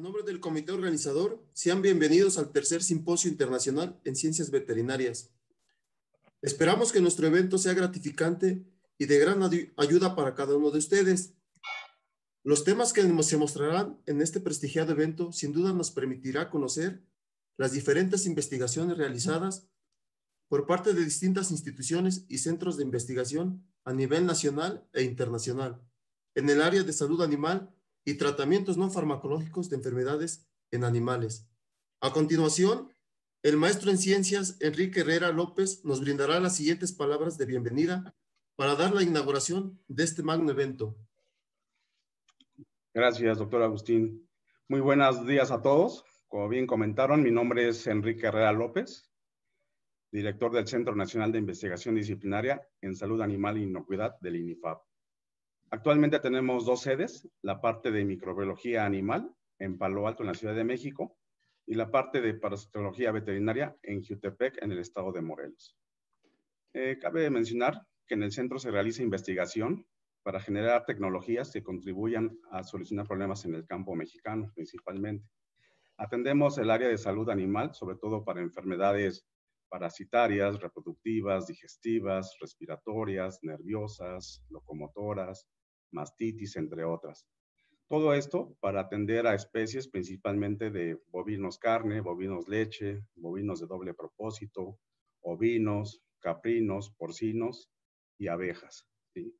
nombre del comité organizador, sean bienvenidos al tercer Simposio Internacional en Ciencias Veterinarias. Esperamos que nuestro evento sea gratificante y de gran ayuda para cada uno de ustedes. Los temas que se mostrarán en este prestigiado evento sin duda nos permitirá conocer las diferentes investigaciones realizadas por parte de distintas instituciones y centros de investigación a nivel nacional e internacional en el área de salud animal y tratamientos no farmacológicos de enfermedades en animales. A continuación, el maestro en ciencias, Enrique Herrera López, nos brindará las siguientes palabras de bienvenida para dar la inauguración de este magno evento. Gracias, doctor Agustín. Muy buenos días a todos. Como bien comentaron, mi nombre es Enrique Herrera López, director del Centro Nacional de Investigación Disciplinaria en Salud Animal e Inocuidad del INIFAP. Actualmente tenemos dos sedes, la parte de microbiología animal en Palo Alto, en la Ciudad de México, y la parte de parasitología veterinaria en Jutepec, en el estado de Morelos. Cabe mencionar que en el centro se realiza investigación para generar tecnologías que contribuyan a solucionar problemas en el campo mexicano, principalmente. Atendemos el área de salud animal, sobre todo para enfermedades parasitarias, reproductivas, digestivas, respiratorias, nerviosas, locomotoras, mastitis, entre otras. Todo esto para atender a especies principalmente de bovinos carne, bovinos leche, bovinos de doble propósito, ovinos, caprinos, porcinos y abejas, ¿sí?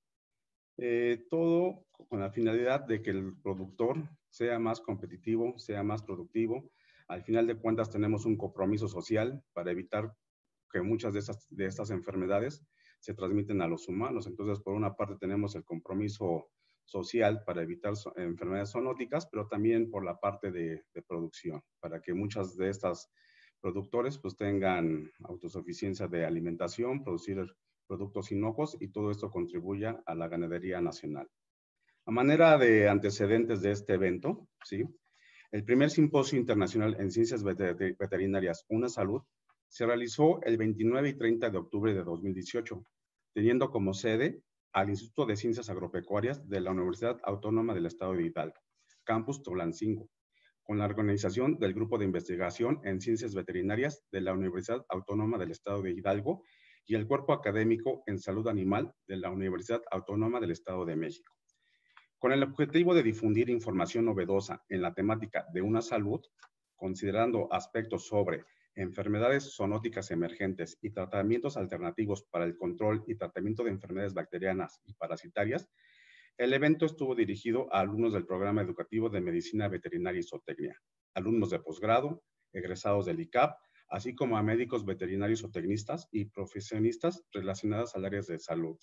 Todo con la finalidad de que el productor sea más competitivo, sea más productivo. Al final de cuentas tenemos un compromiso social para evitar que muchas de estas enfermedades se transmiten a los humanos. Entonces, por una parte tenemos el compromiso social para evitar enfermedades zoonóticas, pero también por la parte de producción, para que muchas de estas productores pues tengan autosuficiencia de alimentación, producir productos inocuos y todo esto contribuya a la ganadería nacional. A manera de antecedentes de este evento, ¿sí? El primer Simposio Internacional en Ciencias Veterinarias, Una Salud, se realizó el 29 y 30 de octubre de 2018, teniendo como sede al Instituto de Ciencias Agropecuarias de la Universidad Autónoma del Estado de Hidalgo, Campus Tolancingo, con la organización del Grupo de Investigación en Ciencias Veterinarias de la Universidad Autónoma del Estado de Hidalgo y el Cuerpo Académico en Salud Animal de la Universidad Autónoma del Estado de México. Con el objetivo de difundir información novedosa en la temática de una salud, considerando aspectos sobre enfermedades zoonóticas emergentes y tratamientos alternativos para el control y tratamiento de enfermedades bacterianas y parasitarias, el evento estuvo dirigido a alumnos del programa educativo de Medicina Veterinaria y Zootecnia, alumnos de posgrado, egresados del ICAP, así como a médicos veterinarios o tecnistas y profesionistas relacionados al área de salud.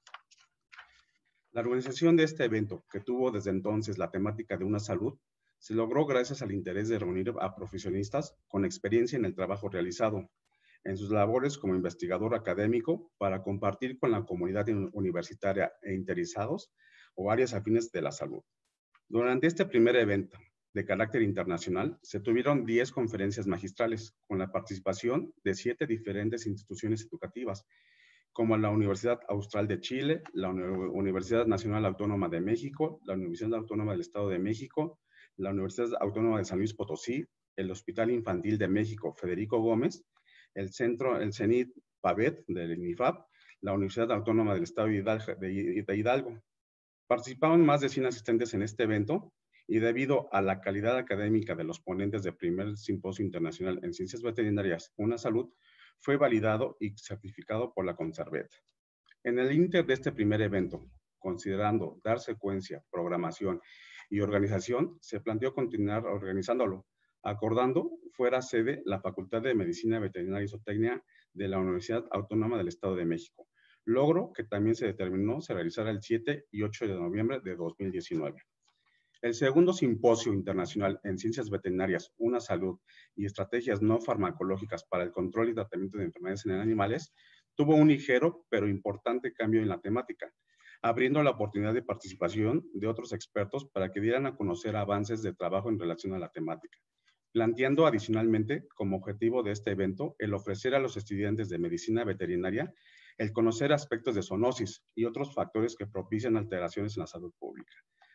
La organización de este evento, que tuvo desde entonces la temática de una salud, se logró gracias al interés de reunir a profesionistas con experiencia en el trabajo realizado, en sus labores como investigador académico, para compartir con la comunidad universitaria e interesados o áreas afines de la salud. Durante este primer evento, de carácter internacional, se tuvieron 10 conferencias magistrales con la participación de 7 diferentes instituciones educativas, como la Universidad Austral de Chile, la Universidad Nacional Autónoma de México, la Universidad Autónoma del Estado de México, la Universidad Autónoma de San Luis Potosí, el Hospital Infantil de México Federico Gómez, el CENIT PAVET del INIFAP, la Universidad Autónoma del Estado de Hidalgo. Participaron más de 100 asistentes en este evento y debido a la calidad académica de los ponentes del primer Simposio Internacional en Ciencias Veterinarias, Una Salud, fue validado y certificado por la Conservet. En el inter de este primer evento, considerando dar secuencia, programación y organización, se planteó continuar organizándolo, acordando fuera sede la Facultad de Medicina Veterinaria y Zootecnia de la Universidad Autónoma del Estado de México, logro que también se determinó se realizara el 7 y 8 de noviembre de 2019. El segundo Simposio Internacional en Ciencias Veterinarias, Una Salud y Estrategias No Farmacológicas para el Control y Tratamiento de Enfermedades en Animales tuvo un ligero pero importante cambio en la temática, abriendo la oportunidad de participación de otros expertos para que dieran a conocer avances de trabajo en relación a la temática, planteando adicionalmente como objetivo de este evento el ofrecer a los estudiantes de medicina veterinaria el conocer aspectos de zoonosis y otros factores que propician alteraciones en la salud pública,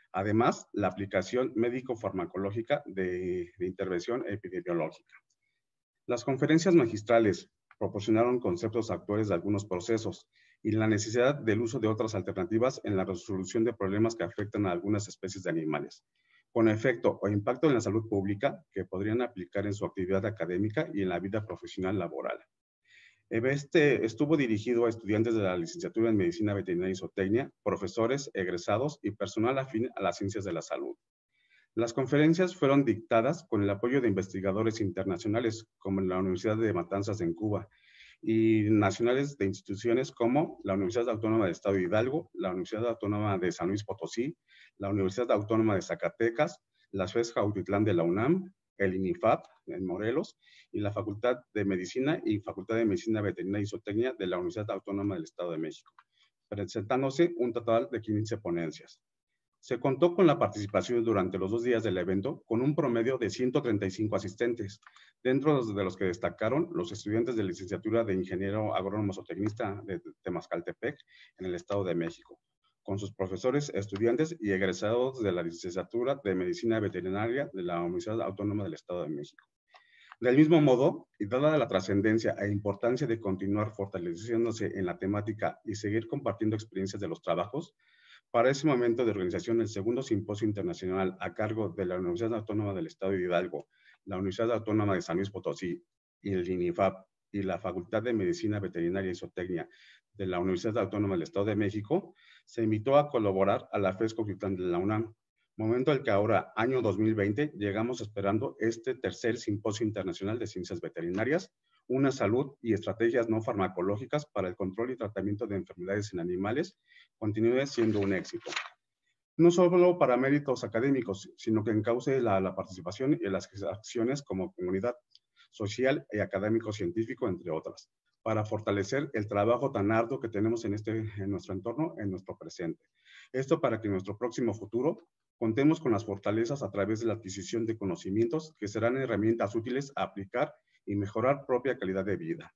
Además, la aplicación médico-farmacológica de intervención epidemiológica. Las conferencias magistrales proporcionaron conceptos actuales de algunos procesos y la necesidad del uso de otras alternativas en la resolución de problemas que afectan a algunas especies de animales, con efecto o impacto en la salud pública que podrían aplicar en su actividad académica y en la vida profesional laboral. Estuvo dirigido a estudiantes de la licenciatura en Medicina Veterinaria y Zootecnia, profesores, egresados y personal afín a las ciencias de la salud. Las conferencias fueron dictadas con el apoyo de investigadores internacionales, como la Universidad de Matanzas en Cuba, y nacionales de instituciones como la Universidad Autónoma del Estado de Hidalgo, la Universidad Autónoma de San Luis Potosí, la Universidad Autónoma de Zacatecas, la FES Jautitlán de la UNAM, el INIFAP en Morelos, y la Facultad de Medicina y Facultad de Medicina Veterinaria y Zootecnia de la Universidad Autónoma del Estado de México, presentándose un total de 15 ponencias. Se contó con la participación durante los 2 días del evento con un promedio de 135 asistentes, dentro de los que destacaron los estudiantes de licenciatura de Ingeniero Agrónomo Zootecnista de Temascaltepec en el Estado de México, con sus profesores, estudiantes y egresados de la licenciatura de Medicina Veterinaria de la Universidad Autónoma del Estado de México. Del mismo modo, y dada la trascendencia e importancia de continuar fortaleciéndose en la temática y seguir compartiendo experiencias de los trabajos, para ese momento de organización, el segundo simposio internacional a cargo de la Universidad Autónoma del Estado de Hidalgo, la Universidad Autónoma de San Luis Potosí y el INIFAP y la Facultad de Medicina Veterinaria y Zootecnia de la Universidad Autónoma del Estado de México, se invitó a colaborar a la FES Jautitlán de la UNAM, momento al que ahora, año 2020, llegamos esperando este tercer simposio internacional de ciencias veterinarias, una salud y estrategias no farmacológicas para el control y tratamiento de enfermedades en animales, continúe siendo un éxito. No solo para méritos académicos, sino que encauce la participación y las acciones como comunidad social y académico-científico, entre otras, para fortalecer el trabajo tan arduo que tenemos en nuestro entorno, en nuestro presente. Esto para que en nuestro próximo futuro contemos con las fortalezas a través de la adquisición de conocimientos que serán herramientas útiles a aplicar y mejorar propia calidad de vida.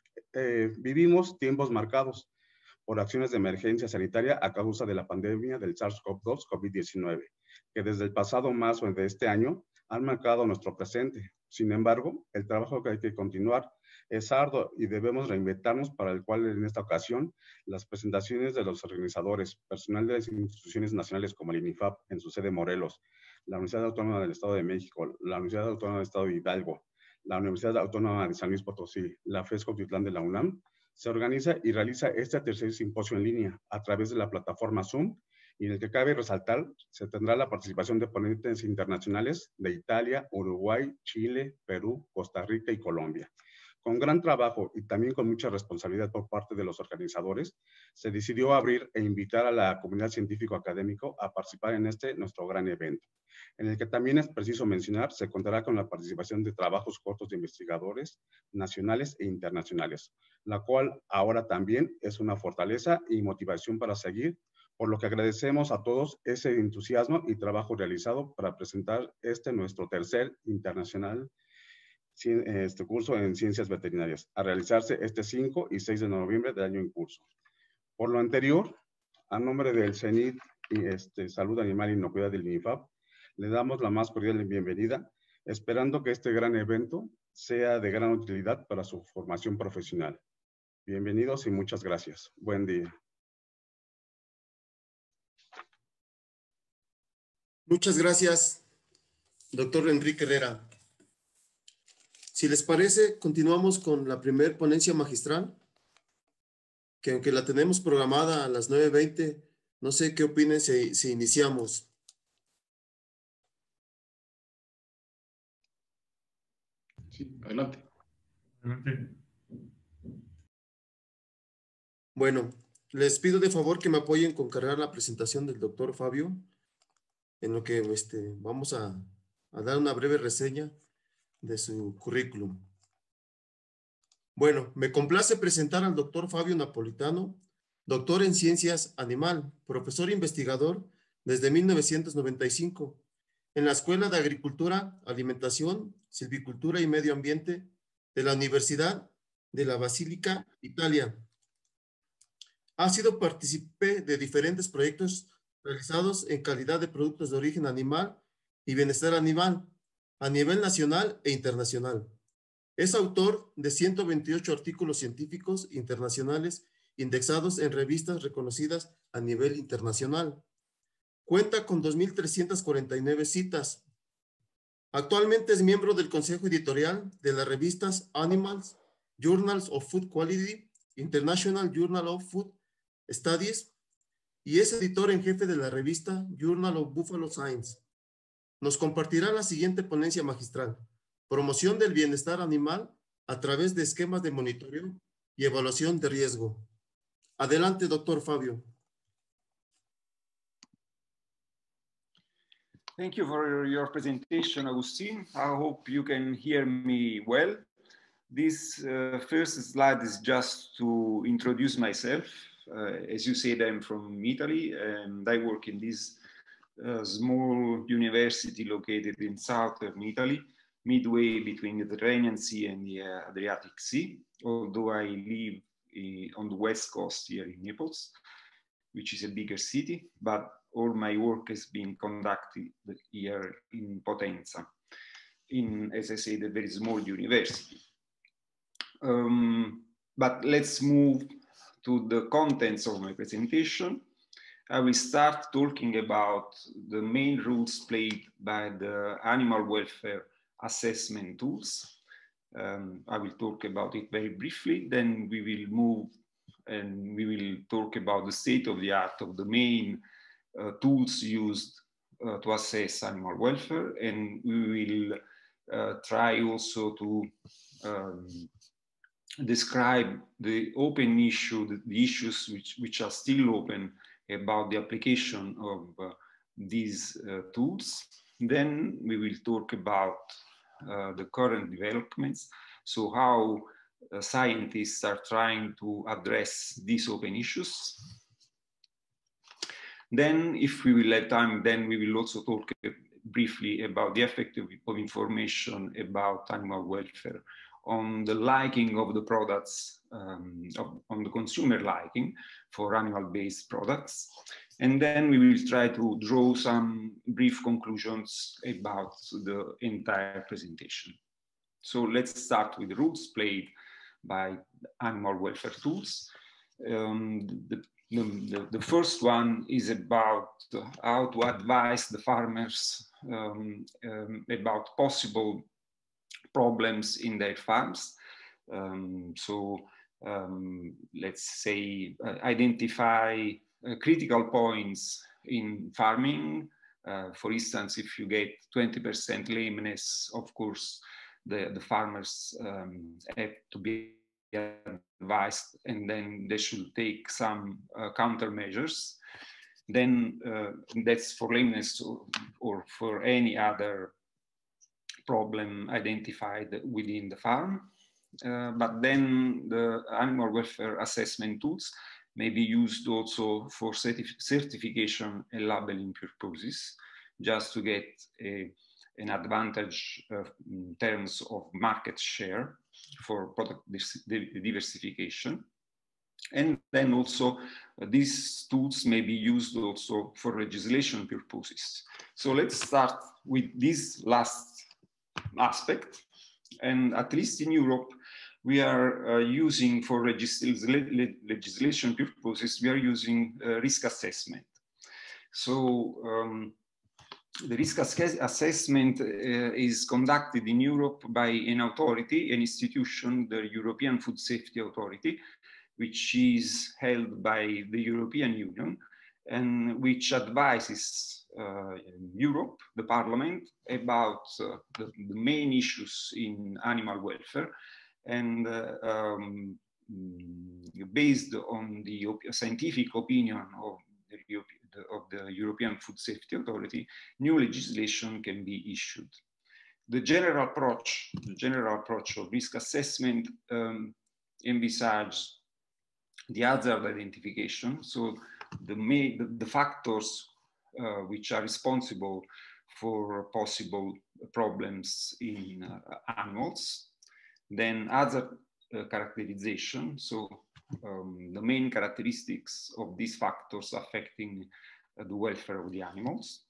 Vivimos tiempos marcados por acciones de emergencia sanitaria a causa de la pandemia del SARS-CoV-2, COVID-19, que desde el pasado marzo de este año han marcado nuestro presente. Sin embargo, el trabajo que hay que continuar es arduo y debemos reinventarnos, para el cual en esta ocasión las presentaciones de los organizadores, personal de las instituciones nacionales como el INIFAP en su sede Morelos, la Universidad Autónoma del Estado de México, la Universidad Autónoma del Estado de Hidalgo, la Universidad Autónoma de San Luis Potosí, la FES Jautitlán de la UNAM, se organiza y realiza este tercer simposio en línea a través de la plataforma Zoom, y en el que cabe resaltar, se tendrá la participación de ponentes internacionales de Italia, Uruguay, Chile, Perú, Costa Rica y Colombia. Con gran trabajo y también con mucha responsabilidad por parte de los organizadores, se decidió abrir e invitar a la comunidad científico-académico a participar en nuestro gran evento, en el que también es preciso mencionar, se contará con la participación de trabajos cortos de investigadores nacionales e internacionales, la cual ahora también es una fortaleza y motivación para seguir, por lo que agradecemos a todos ese entusiasmo y trabajo realizado para presentar nuestro tercer internacional curso en ciencias veterinarias, a realizarse este 5 y 6 de noviembre del año en curso. Por lo anterior, a nombre del CENIT y Salud Animal e Inocuidad del INIFAP, le damos la más cordial bienvenida, esperando que este gran evento sea de gran utilidad para su formación profesional. Bienvenidos y muchas gracias. Buen día. Muchas gracias, doctor Enrique Herrera. Si les parece, continuamos con la primera ponencia magistral, que aunque la tenemos programada a las 9:20, no sé qué opinen si iniciamos. Sí, adelante. Adelante. Bueno, les pido de favor que me apoyen con cargar la presentación del doctor Fabio, en lo que vamos a dar una breve reseña de su currículum. Bueno, me complace presentar al doctor Fabio Napolitano, doctor en Ciencias Animal, profesor investigador desde 1995 en la Escuela de Agricultura, Alimentación, Silvicultura y Medio Ambiente de la Universidad de la Basílica, Italia. Ha sido partícipe de diferentes proyectos realizados en calidad de productos de origen animal y bienestar animal a nivel nacional e internacional. Es autor de 128 artículos científicos internacionales indexados en revistas reconocidas a nivel internacional. Cuenta con 2.349 citas. Actualmente es miembro del consejo editorial de las revistas Animals, Journals of Food Quality, International Journal of Food Studies, y es editor en jefe de la revista Journal of Buffalo Science. Nos compartirá la siguiente ponencia magistral: promoción del bienestar animal a través de esquemas de monitoreo y evaluación de riesgo. Adelante, doctor Fabio. Thank you for your presentation, Agustin. I hope you can hear me well. This first slide is just to introduce myself. As you said, I'm from Italy, and I work in this small university located in southern Italy, midway between the Mediterranean Sea and the Adriatic Sea, although I live on the west coast here in Naples, which is a bigger city, but all my work has been conducted here in Potenza, in, as I said, a very small university. But let's move to the contents of my presentation. I will start talking about the main roles played by the animal welfare assessment tools. I will talk about it very briefly, then we will move and we will talk about the state of the art of the main tools used to assess animal welfare, and we will try also to describe the open issue, the issues which are still open about the application of these tools. Then we will talk about the current developments, so how scientists are trying to address these open issues. Then, if we will have time, then we will also talk briefly about the effect of information about animal welfare on the liking of the products, on the consumer liking for animal-based products. And then we will try to draw some brief conclusions about the entire presentation. So let's start with the roles played by animal welfare tools. The first one is about how to advise the farmers about possible problems in their farms. Let's say identify critical points in farming. For instance, if you get 20% lameness, of course, the farmers have to be advised, and then they should take some countermeasures. Then that's for lameness or for any other problem identified within the farm. But then the animal welfare assessment tools may be used also for certification and labeling purposes, just to get an advantage in terms of market share for product diversification. And then also these tools may be used also for legislation purposes. So let's start with this last aspect. And at least in Europe, we are using for legislation purposes, we are using risk assessment. So the risk assessment is conducted in Europe by an authority, an institution, the European Food Safety Authority, which is held by the European Union and which advises Europe, the Parliament, about the main issues in animal welfare, and based on the scientific opinion of the European Food Safety Authority, new legislation can be issued. The general approach of risk assessment envisages the hazard identification, so the factors which are responsible for possible problems in animals. Then hazard characterization, so the main characteristics of these factors affecting the welfare of the animals.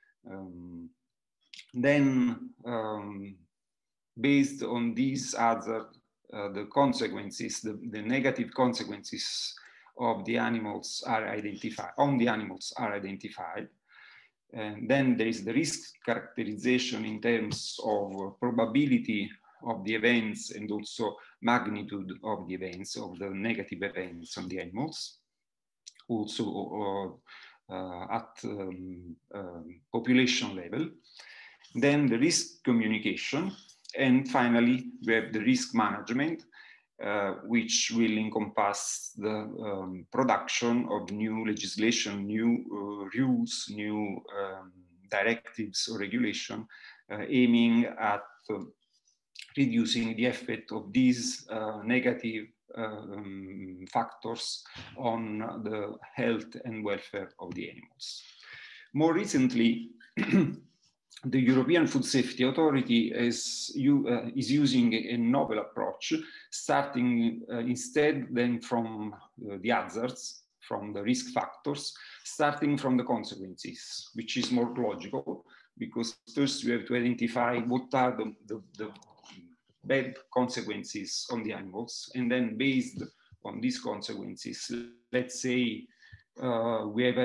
Then, based on these other, the consequences, the negative consequences of the animals are identified, And then there is the risk characterization in terms of probability of the events and also magnitude of the events, of the negative events on the animals. Also at population level. Then the risk communication. And finally, we have the risk management, which will encompass the production of new legislation, new rules, new directives or regulation, aiming at reducing the effect of these negative factors on the health and welfare of the animals. More recently, the European Food Safety Authority is using a novel approach, starting instead then from the hazards, from the risk factors, starting from the consequences, which is more logical, because first we have to identify what are the bad consequences on the animals, and then based on these consequences, let's say we have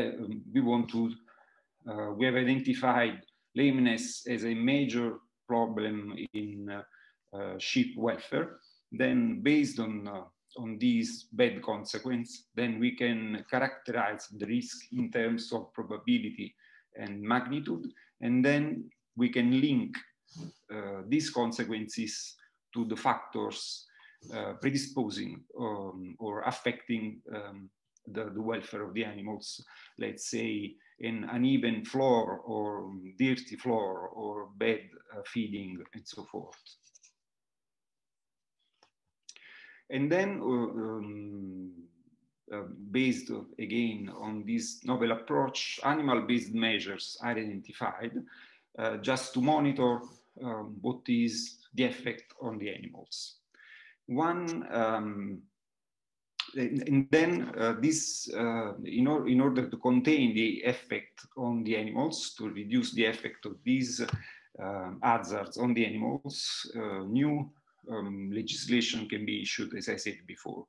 identified lameness as a major problem in sheep welfare. Then based on these bad consequences, then we can characterize the risk in terms of probability and magnitude, and then we can link these consequences to the factors predisposing or affecting the welfare of the animals, let's say an uneven floor or dirty floor or bad feeding and so forth. And then based again on this novel approach, animal-based measures are identified just to monitor what is the effect on the animals. And then in order to contain the effect on the animals, to reduce the effect of these hazards on the animals, new legislation can be issued, as I said before.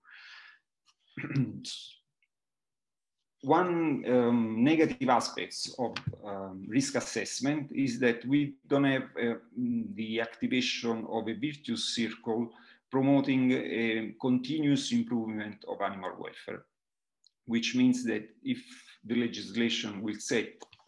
One negative aspects of risk assessment is that we don't have the activation of a virtuous circle promoting a continuous improvement of animal welfare, which means that if the legislation will set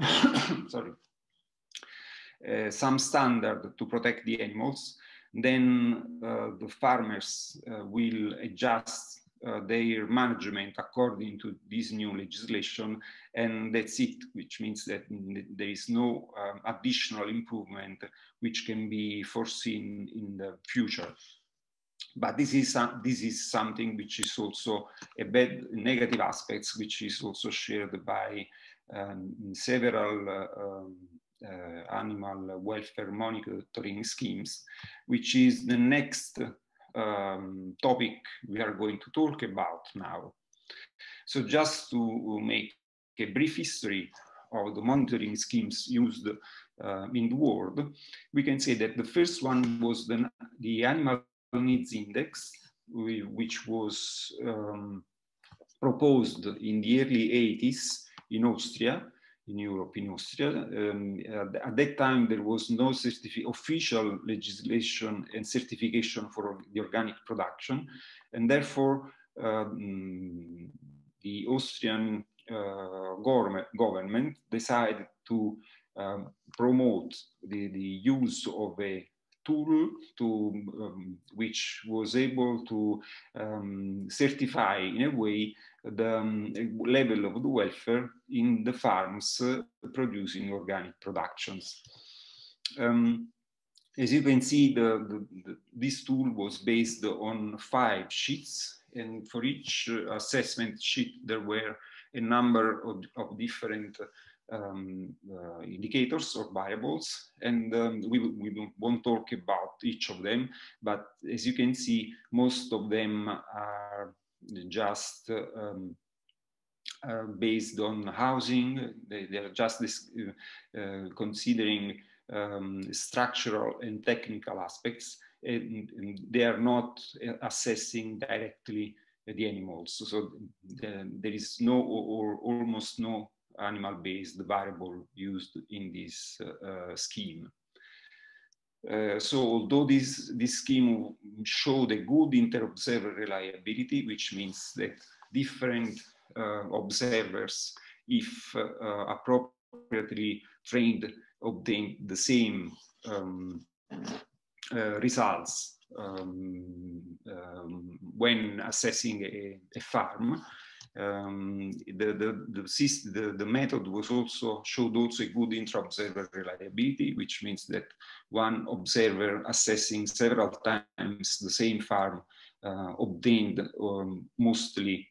some standard to protect the animals, then the farmers will adjust their management according to this new legislation, and that's it, which means that there is no additional improvement which can be foreseen in the future. But this is something which is also a bad negative aspects, which is also shared by several animal welfare monitoring schemes, which is the next topic we are going to talk about now. So just to make a brief history of the monitoring schemes used in the world, we can say that the first one was the Animal Needs Index, which was proposed in the early 80s in Austria, in Europe, in Austria. At that time, there was no official legislation and certification for the organic production. And therefore, the Austrian government decided to promote the use of a tool which was able to certify in a way the level of the welfare in the farms producing organic productions. As you can see, this tool was based on 5 sheets, and for each assessment sheet there were a number of different indicators or variables, and we won't talk about each of them, but as you can see, most of them are just based on housing. They are just considering structural and technical aspects, and they are not assessing directly the animals. So there is no or almost no animal-based variable used in this scheme. So although this scheme showed a good inter-observer reliability, which means that different observers, if appropriately trained, obtain the same results when assessing a farm. The method was showed also a good intra-observer reliability, which means that one observer assessing several times the same farm obtained mostly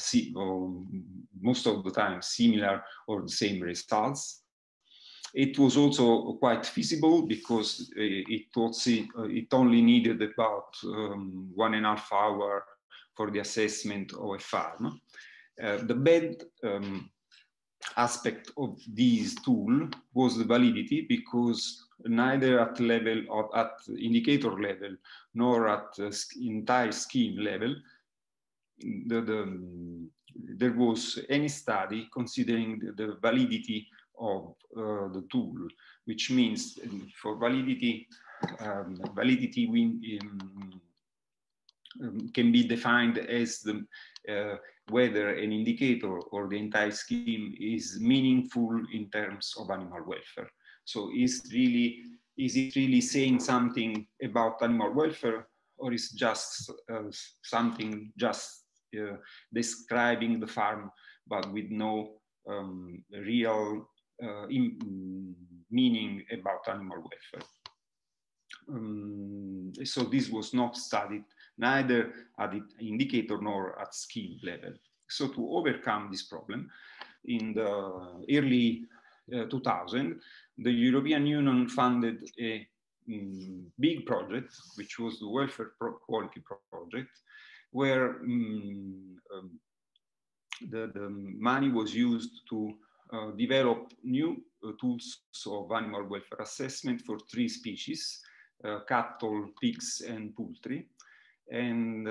most of the time similar or the same results. It was also quite feasible because it only needed about 1.5 hours for the assessment of a farm. The bad aspect of this tool was the validity, because neither at indicator level nor at entire scheme level there was any study considering the validity of the tool, which means for validity, can be defined as whether an indicator or the entire scheme is meaningful in terms of animal welfare. So is it really saying something about animal welfare, or is just something just describing the farm but with no real meaning about animal welfare? So this was not studied neither at the indicator nor at scheme level. So to overcome this problem, in the early 2000, the European Union funded a big project, which was the Welfare Quality Project, where the money was used to develop new tools of animal welfare assessment for 3 species, cattle, pigs, and poultry. And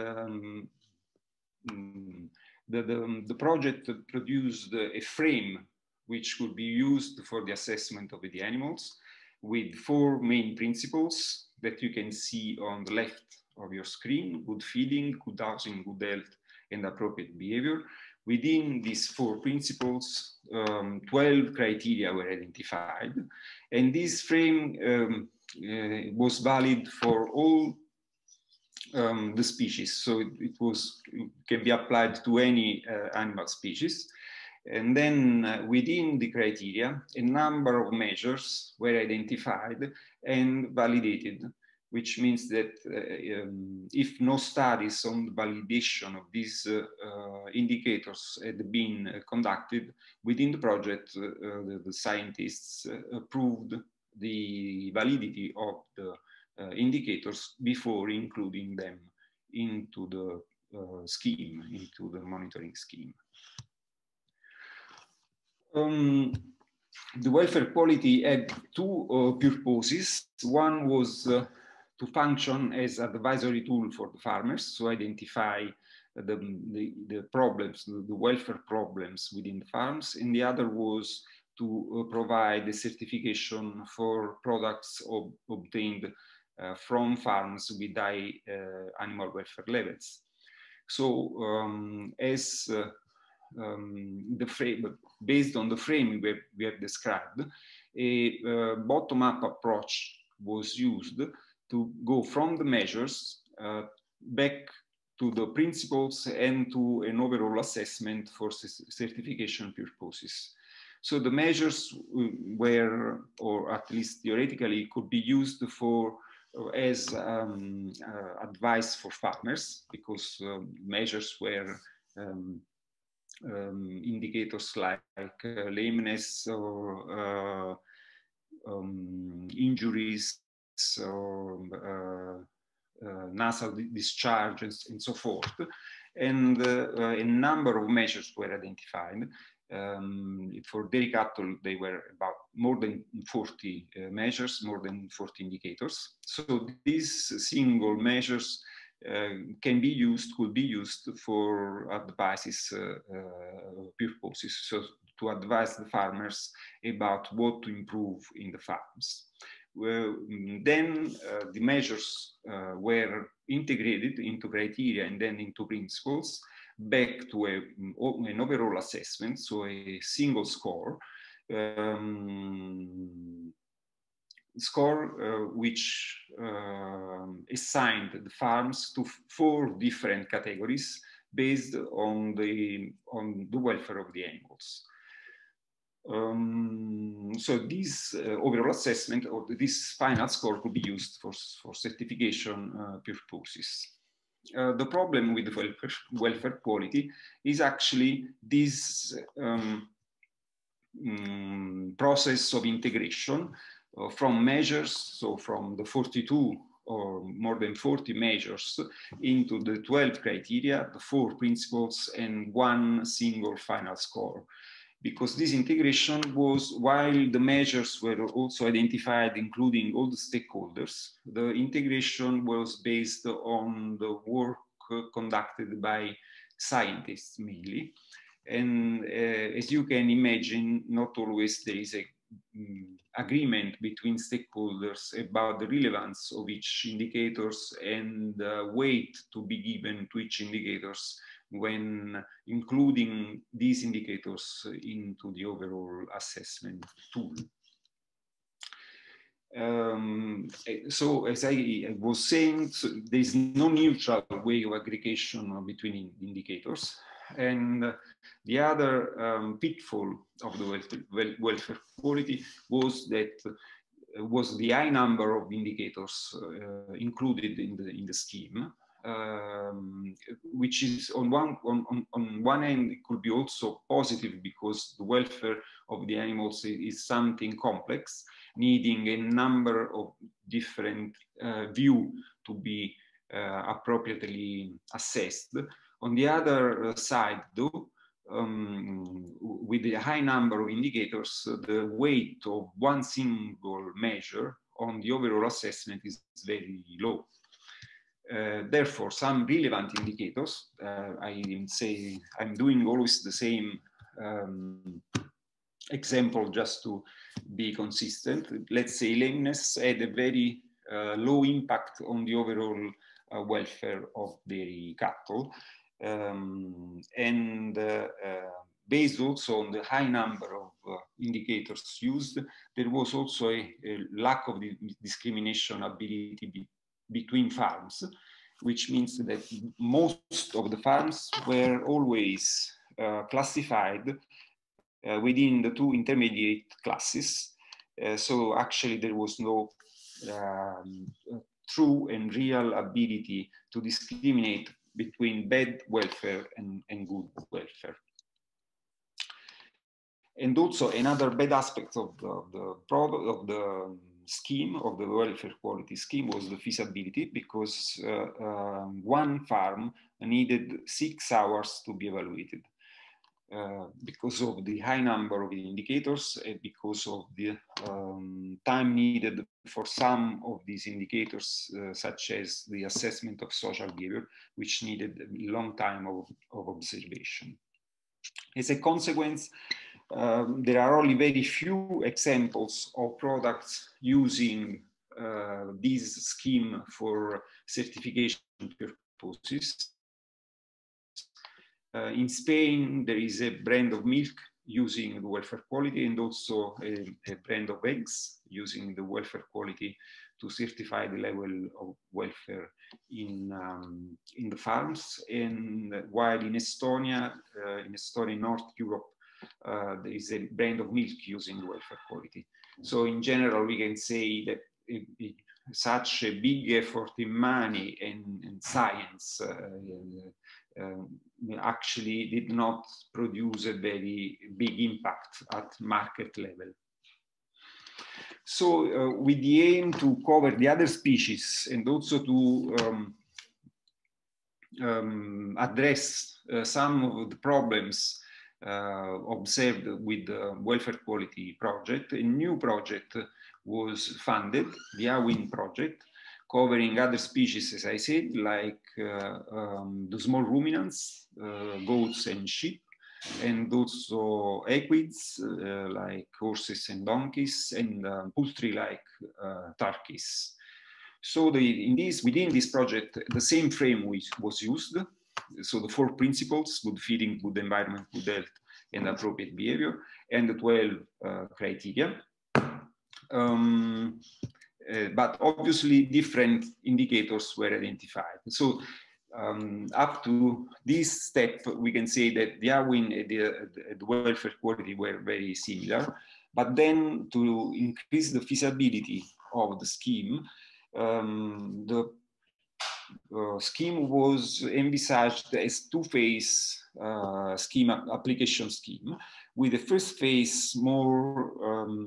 the project produced a frame which could be used for the assessment of the animals, with 4 main principles that you can see on the left of your screen: good feeding, good housing, good health, and appropriate behavior. Within these 4 principles, 12 criteria were identified, and this frame was valid for all the species. So it can be applied to any animal species. And then within the criteria, a number of measures were identified and validated, which means that if no studies on the validation of these indicators had been conducted within the project, the scientists proved the validity of the indicators before including them into the scheme, into the monitoring scheme. The welfare quality had 2 purposes. One was to function as an advisory tool for the farmers, so identify the problems, the welfare problems within the farms, and the other was to provide a certification for products obtained from farms with high animal welfare levels. So the frame, based on the frame we have described, a bottom-up approach was used to go from the measures back to the principles and to an overall assessment for certification purposes. So the measures were, or at least theoretically, could be used as advice for farmers, because measures were indicators like lameness or injuries or nasal discharge and so forth. and a number of measures were identified. For dairy cattle, they were about more than 40 measures, more than 40 indicators. So these single measures could be used for advices purposes, so to advise the farmers about what to improve in the farms. Then the measures were integrated into criteria and then into principles, back to an overall assessment, so a single score, which assigned the farms to 4 different categories based on the welfare of the animals. So this overall assessment, or this final score, could be used for certification purposes. The problem with the welfare quality is actually this process of integration from measures, so from the 42 or more than 40 measures into the 12 criteria, the 4 principles, and 1 single final score. Because this integration was, while the measures were also identified, including all the stakeholders, the integration was based on the work conducted by scientists mainly. And as you can imagine, not always there is a agreement between stakeholders about the relevance of each indicators and the weight to be given to each indicators when including these indicators into the overall assessment tool. So as I was saying, so there is no neutral way of aggregation between indicators. And the other pitfall of the welfare quality was that was the high number of indicators included in the scheme. Which is on one end, it could be also positive because the welfare of the animals is something complex, needing a number of different views to be appropriately assessed. On the other side, though, with the high number of indicators, the weight of one single measure on the overall assessment is very low. Therefore, some relevant indicators, I say I'm doing always the same example just to be consistent. Let's say lameness had a very low impact on the overall welfare of dairy cattle. Based also on the high number of indicators used, there was also a lack of discrimination ability between farms, which means that most of the farms were always classified within the 2 intermediate classes. So actually there was no true and real ability to discriminate between bad welfare and good welfare. And also another bad aspect of the product of the scheme, of the welfare quality scheme, was the feasibility, because one farm needed 6 hours to be evaluated because of the high number of indicators and because of the time needed for some of these indicators, such as the assessment of social behavior, which needed a long time of observation. As a consequence, there are only very few examples of products using this scheme for certification purposes. In Spain, there is a brand of milk using the welfare quality, and also a brand of eggs using the welfare quality to certify the level of welfare in the farms. And while in Estonia, North Europe, there is a brand of milk using the welfare quality. So in general, we can say that such a big effort in money and science actually did not produce a very big impact at market level. So with the aim to cover the other species and also to address some of the problems observed with the welfare quality project. A new project was funded, the AWIN project, covering other species, as I said, like the small ruminants, goats and sheep, and also equids, like horses and donkeys, and poultry, like turkeys. So within this project, the same frame was used. So the 4 principles: good feeding, good environment, good health, and appropriate behavior, and the 12 criteria. But obviously different indicators were identified. So up to this step, we can say that the AWIN and the welfare quality were very similar. But then, to increase the feasibility of the scheme, the scheme was envisaged as 2-phase scheme application scheme, with the first phase more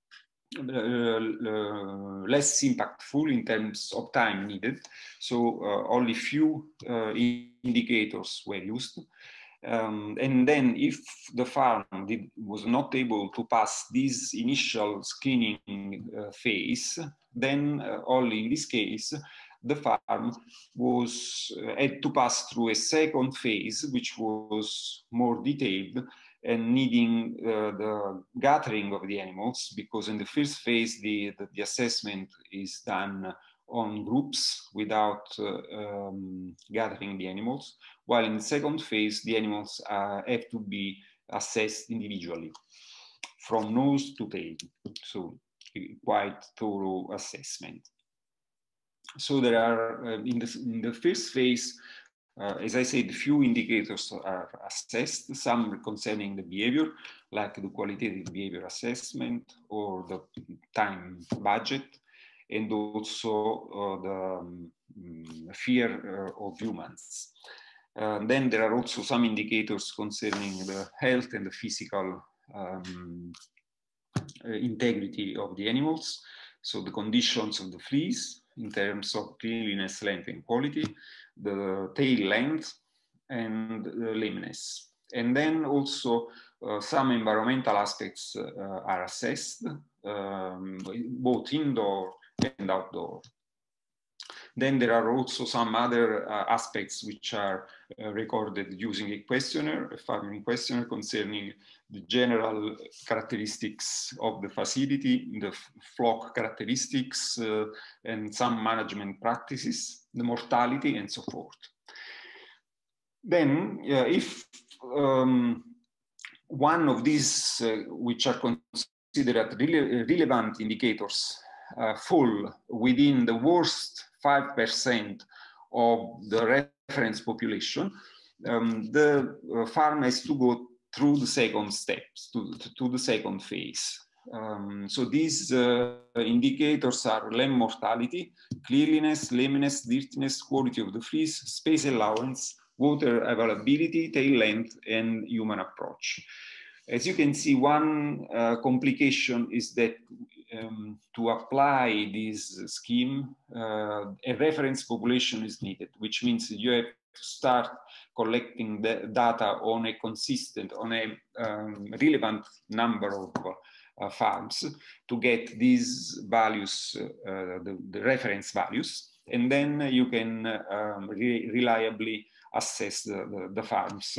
less impactful in terms of time needed. So only few indicators were used. And then if the farm was not able to pass this initial screening phase, then only in this case, the farm had to pass through a second phase, which was more detailed and needing the gathering of the animals, because in the first phase, the assessment is done on groups without gathering the animals, while in the second phase, the animals have to be assessed individually from nose to tail. So quite thorough assessment. So there are, in the first phase, as I said, few indicators are assessed, some concerning the behavior, like the qualitative behavior assessment or the time budget, and also the fear of humans. Then there are also some indicators concerning the health and the physical integrity of the animals. So the conditions of the fleas in terms of cleanliness, length, and quality, the tail length, and lameness. And then also some environmental aspects are assessed, both indoor and outdoor. Then there are also some other aspects which are recorded using a questionnaire, a farming questionnaire, concerning the general characteristics of the facility, the flock characteristics, and some management practices, the mortality, and so forth. Then, if one of these, which are considered relevant indicators, fall within the worst 5% of the reference population, the farm has to go through the second steps, to the second phase. So these indicators are lamb mortality, cleanliness, lameness, dirtiness, quality of the fleece, space allowance, water availability, tail length, and human approach. As you can see, one complication is that to apply this scheme, a reference population is needed, which means you have to start collecting the data on a consistent, on a relevant number of farms to get these values, the reference values, and then you can reliably assess the farms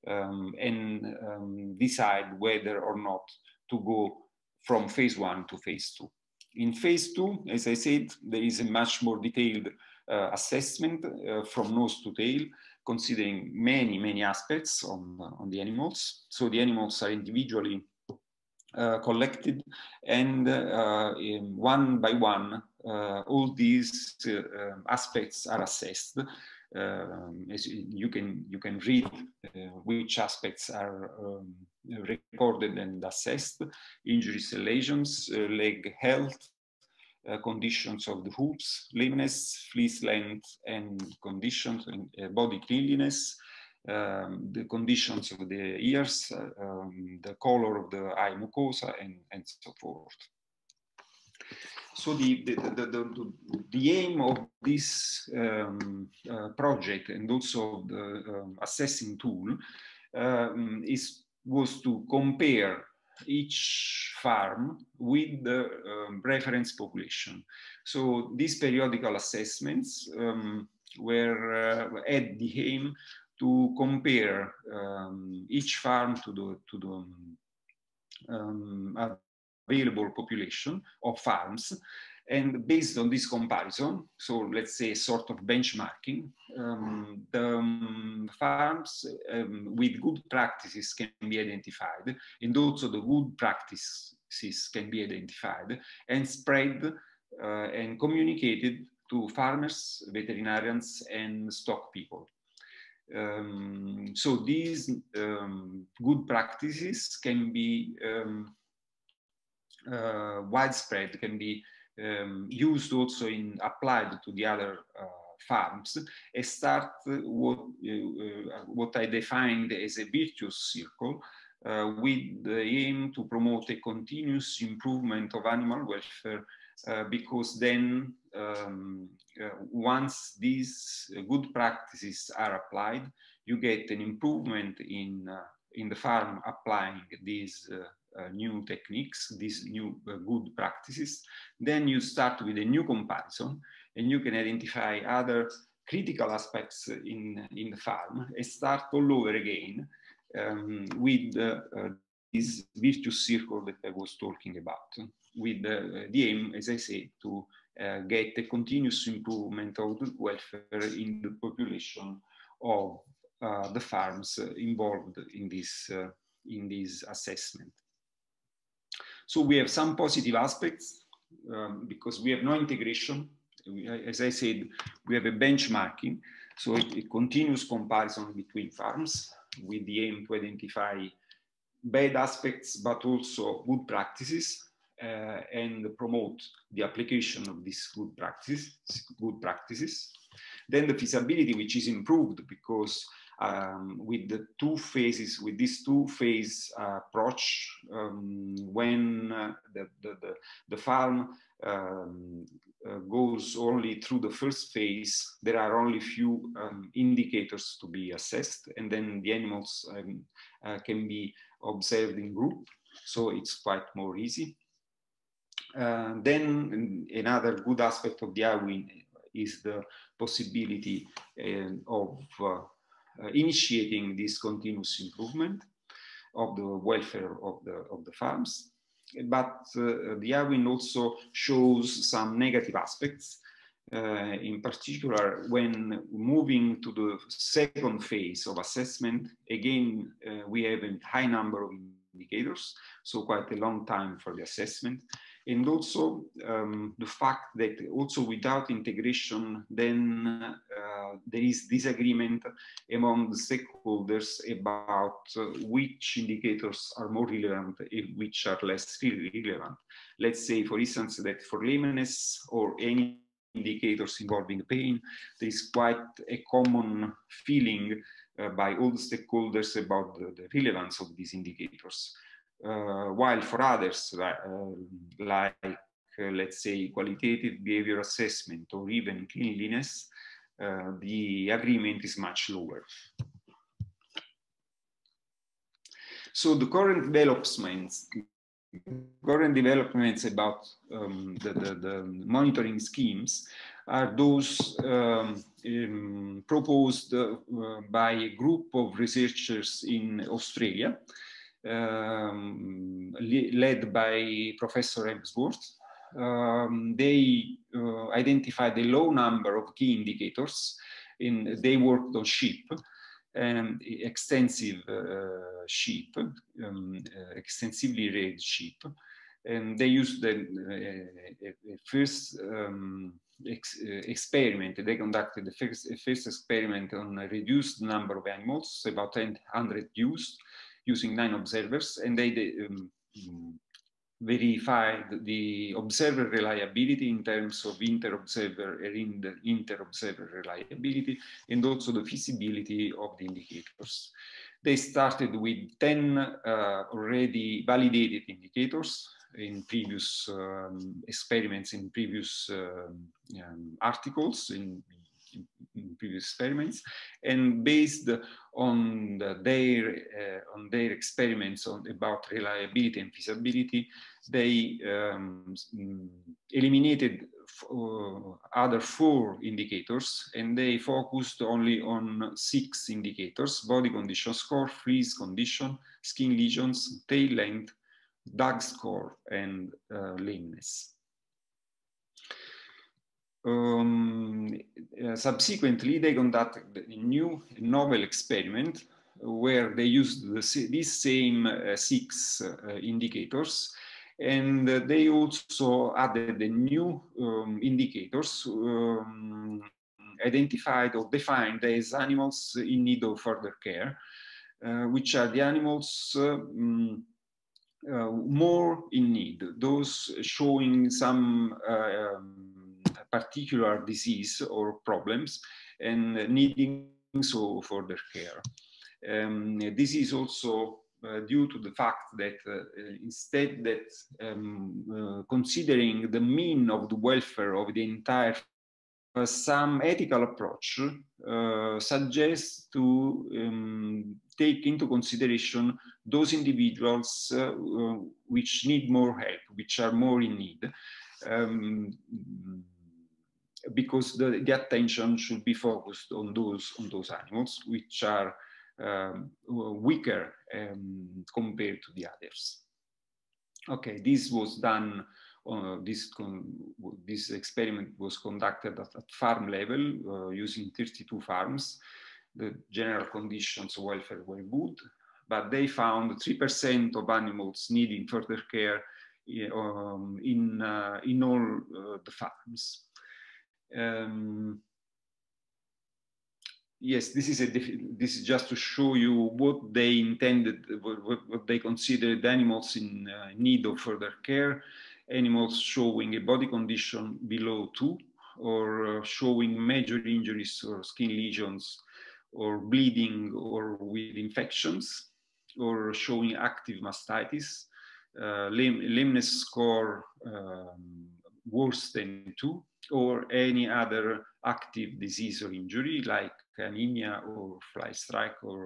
and decide whether or not to go from phase 1 to phase 2. In phase 2, as I said, there is a much more detailed assessment from nose to tail, considering many aspects on the animals. So the animals are individually collected, and one by one, all these aspects are assessed. As you can read which aspects are recorded and assessed: injuries and lesions, leg health, conditions of the hooves, lameness, fleece length and conditions, body cleanliness, the conditions of the ears, the color of the eye mucosa, and so forth. So the aim of this project and also the assessing tool was to compare each farm with the reference population. So these periodical assessments had the aim to compare each farm to the available population of farms, and based on this comparison, so let's say sort of benchmarking, the farms with good practices can be identified, and also the good practices can be identified and spread and communicated to farmers, veterinarians, and stock people. So these good practices can be widespread, can be used also in applied to the other farms, and start what I defined as a virtuous circle with the aim to promote a continuous improvement of animal welfare, because then once these good practices are applied, you get an improvement in the farm applying these new techniques, these new good practices. Then you start with a new comparison, and you can identify other critical aspects in the farm and start all over again with this virtuous circle that I was talking about, with the aim, as I said, to get a continuous improvement of the welfare in the population of the farms involved in this assessment. So we have some positive aspects because we have no integration. As I said, we have a benchmarking, so a continuous comparison between farms with the aim to identify bad aspects, but also good practices, and promote the application of these good practices. Then the feasibility, which is improved because with the two phases, with this two-phase approach, when the farm goes only through the first phase, there are only few indicators to be assessed, and then the animals can be observed in group, so it's quite more easy. Then another good aspect of the IWIN is the possibility of initiating this continuous improvement of the welfare of the farms. But the IWIN also shows some negative aspects. In particular, when moving to the second phase of assessment, again, we have a high number of indicators, so quite a long time for the assessment. And also the fact that also without integration, then there is disagreement among the stakeholders about which indicators are more relevant and which are less relevant. Let's say, for instance, that for lameness or any indicators involving pain, there is quite a common feeling by all the stakeholders about the relevance of these indicators. While for others, like let's say qualitative behavior assessment or even cleanliness, the agreement is much lower. So the current developments about the monitoring schemes are those proposed by a group of researchers in Australia, led by Professor Ebsworth. They identified a low number of key indicators. They worked on sheep, extensive sheep, extensively reared sheep. And they used the first experiment. They conducted the first experiment on a reduced number of animals, about 100 ewes, using 9 observers, and they verified the observer reliability in terms of inter-observer and inter-observer reliability, and also the feasibility of the indicators. They started with 10 already validated indicators, in previous experiments, in previous articles, in previous experiments, and based on their experiments about reliability and feasibility, they eliminated other 4 indicators, and they focused only on 6 indicators: body condition score, freeze condition, skin lesions, tail length, DAG score, and lameness. Subsequently, they conducted a new novel experiment where they used these same 6 indicators, and they also added the new indicators identified or defined as animals in need of further care, which are the animals more in need, those showing some particular disease or problems and needing so further care. This is also due to the fact that instead that considering the mean of the welfare of the entire, some ethical approach suggests to take into consideration those individuals which need more help, which are more in need, because the attention should be focused on those animals which are weaker compared to the others. Okay, this was done. This experiment was conducted at farm level using 32 farms. The general conditions of welfare were good, but they found 3% of animals needing further care in all the farms. Yes, this is just to show you what they intended, what they considered animals in need of further care. Animals showing a body condition below 2, or showing major injuries or skin lesions, or bleeding or with infections, or showing active mastitis, lameness score worse than 2, or any other active disease or injury like anemia or fly strike or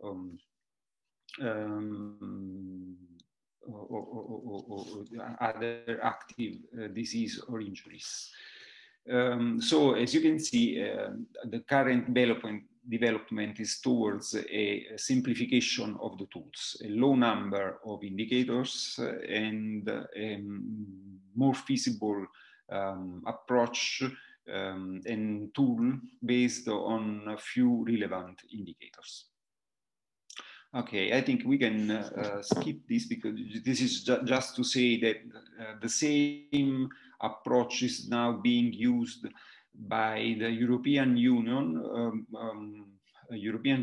other active disease or injuries. So as you can see, the current development is towards a simplification of the tools, a low number of indicators, and a more feasible approach and tool based on a few relevant indicators. Okay, I think we can skip this because this is just to say that the same approach is now being used by the European Union, European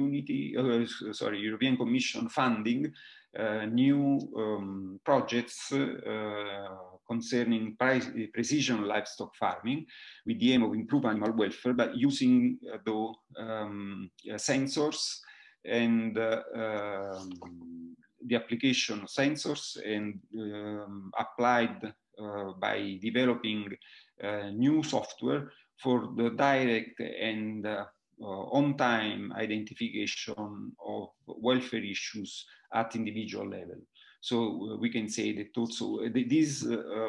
Commission funding new projects concerning precision livestock farming with the aim of improving animal welfare, but using the sensors and the application of sensors, and applied by developing new software for the direct and on-time identification of welfare issues at individual level. So we can say that also these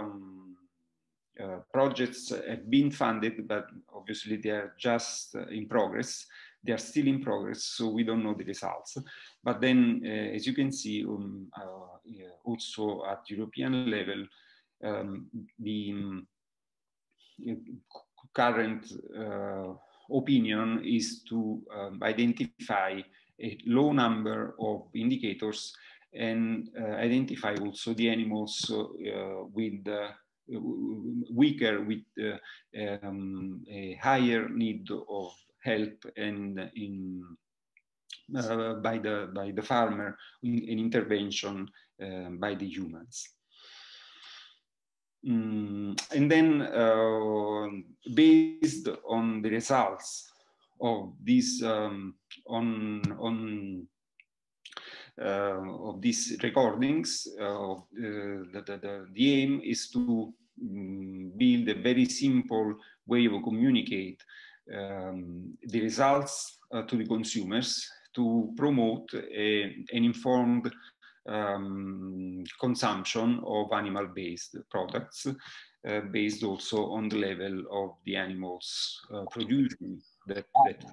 projects have been funded, but obviously they are just in progress. They are still in progress, so we don't know the results. But then, as you can see, also at European level, the current opinion is to identify a low number of indicators and identify also the animals with weaker, with a higher need of help, and by the farmer, in intervention by the humans. And then based on the results of this, on of these recordings. The aim is to build a very simple way of communicate the results to the consumers to promote an informed consumption of animal-based products, based also on the level of the animals producing that.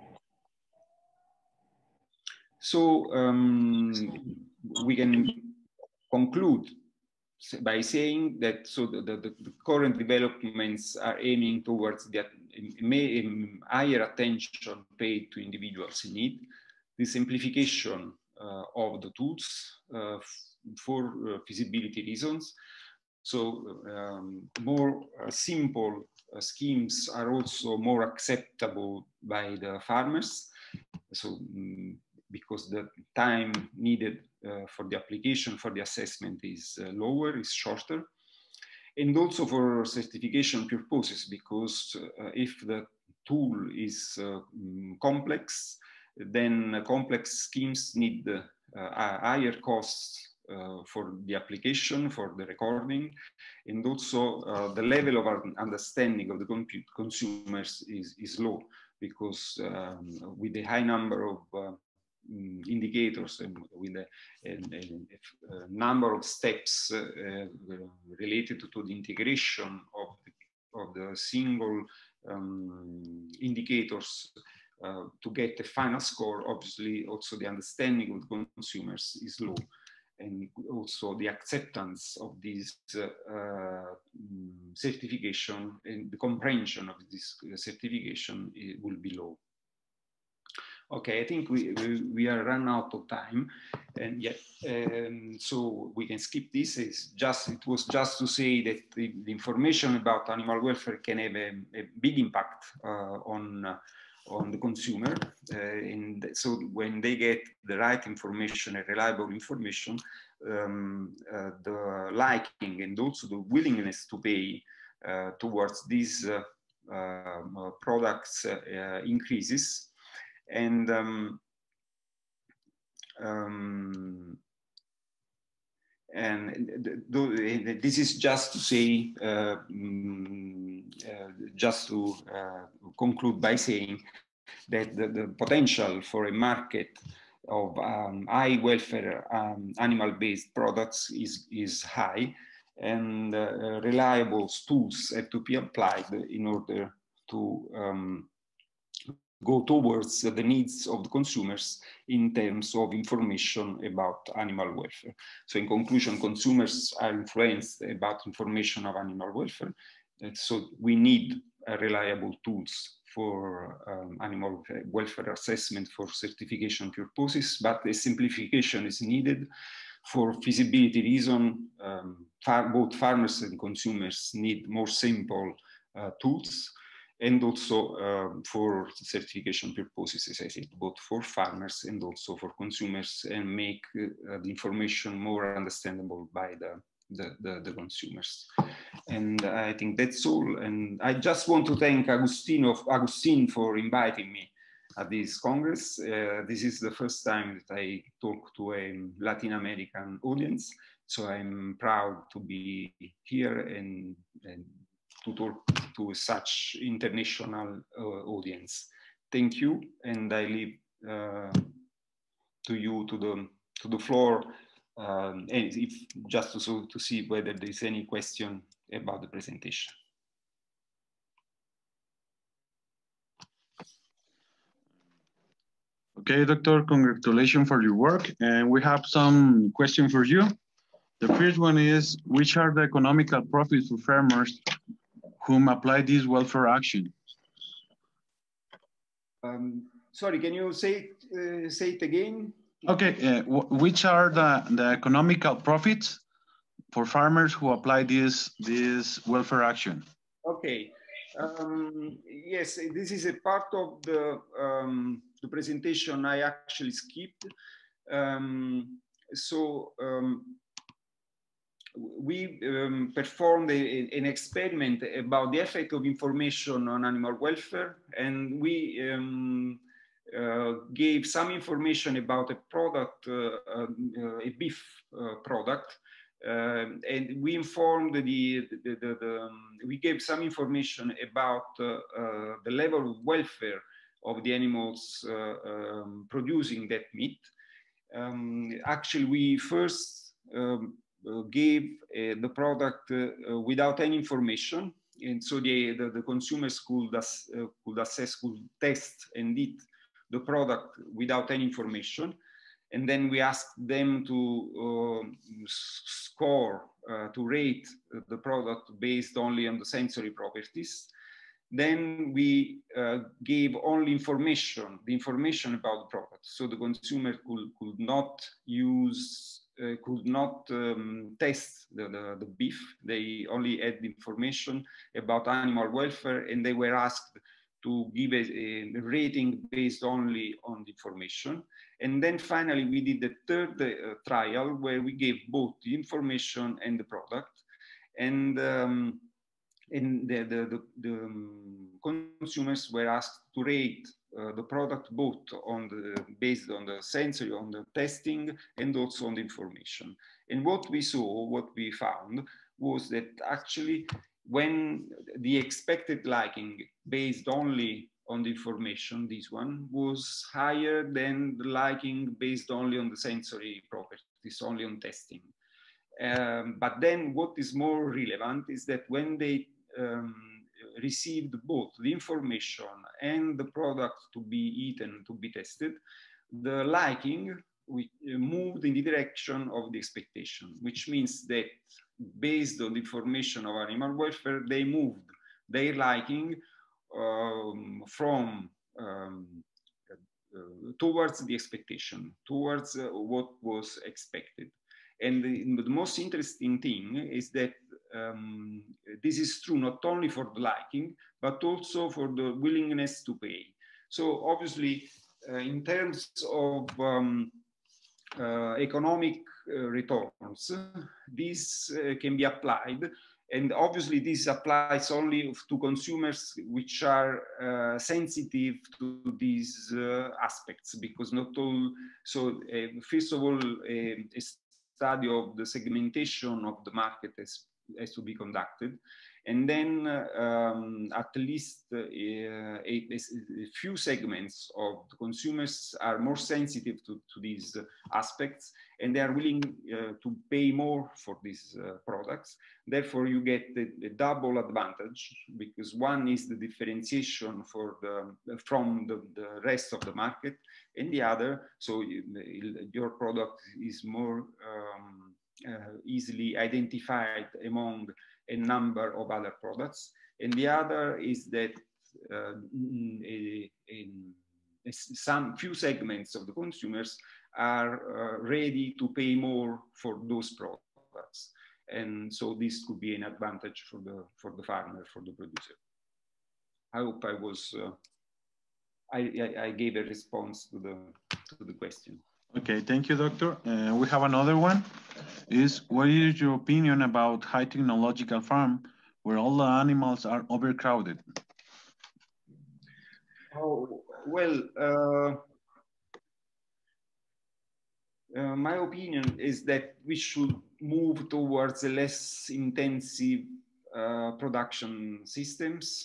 So we can conclude by saying that the current developments are aiming towards the higher attention paid to individuals in need, the simplification of the tools for feasibility reasons. So more simple schemes are also more acceptable by the farmers. So because the time needed for the application, for the assessment is lower, is shorter. And also for certification purposes, because if the tool is complex, then complex schemes need higher costs for the application, for the recording, and also the level of understanding of the consumers is low, because with the high number of indicators and with a number of steps related to the integration of the single indicators to get a final score, obviously also the understanding of the consumers is low, and also the acceptance of this certification and the comprehension of this certification will be low. Okay, I think we are run out of time, and yet so we can skip this. It was just to say that the information about animal welfare can have a big impact on the consumer, and so when they get the right information and reliable information, the liking and also the willingness to pay towards these products increases. And this is just to say, just to conclude by saying that the potential for a market of high welfare animal-based products is high, and reliable tools have to be applied in order to go towards the needs of the consumers in terms of information about animal welfare. So in conclusion, consumers are influenced about information of animal welfare. So we need reliable tools for animal welfare assessment for certification purposes, but a simplification is needed for feasibility reason. Both farmers and consumers need more simple tools. And also for certification purposes, as I said, both for farmers and also for consumers, and make the information more understandable by the consumers. And I think that's all. And I just want to thank Agustin for inviting me at this Congress. This is the first time that I talk to a Latin American audience. So I'm proud to be here and to talk to such international audience. Thank you, and I leave to you to the floor, and if just to see whether there is any question about the presentation. Okay, Doctor, congratulations for your work, and we have some questions for you. The first one is, which are the economical profits for farmers whom apply this welfare action? Sorry, can you say it again? Okay, which are the economical profits for farmers who apply this welfare action? Okay, yes, this is a part of the presentation I actually skipped. We performed an experiment about the effect of information on animal welfare, and we gave some information about a product, a beef product, and we informed we gave some information about the level of welfare of the animals producing that meat. Actually, we first gave the product without any information, and so the consumers could assess, could test and eat the product without any information. And then we asked them to score, to rate the product based only on the sensory properties. Then we gave only information, the information about the product. So the consumer could not use, could not test the beef. They only had information about animal welfare, and they were asked to give a rating based only on the information. And then finally, we did the third trial where we gave both the information and the product. And the consumers were asked to rate the product both on based on the sensory, on the testing, and also on the information. And what we saw, what we found, was that actually when the expected liking based only on the information, this one was higher than the liking based only on the sensory properties, only on testing. But then what is more relevant is that when they received both the information and the product to be eaten, to be tested, the liking moved in the direction of the expectation, which means that based on the information of animal welfare, they moved their liking from towards the expectation, towards what was expected. And the most interesting thing is that this is true not only for the liking, but also for the willingness to pay. So obviously, in terms of economic returns, this can be applied. And obviously this applies only to consumers which are sensitive to these aspects, because not all, so first of all, a study of the segmentation of the market has to be conducted. And then at least a few segments of the consumers are more sensitive to these aspects, and they are willing to pay more for these products. Therefore, you get a double advantage, because one is the differentiation from the rest of the market, and the other, so your product is more easily identified among a number of other products. And the other is that some few segments of the consumers are ready to pay more for those products. And so this could be an advantage for the farmer, for the producer. I hope I was, I gave a response to the question. Okay, thank you, Doctor. We have another one. What is your opinion about high technological farm where all the animals are overcrowded? Oh, well, my opinion is that we should move towards a less intensive production systems.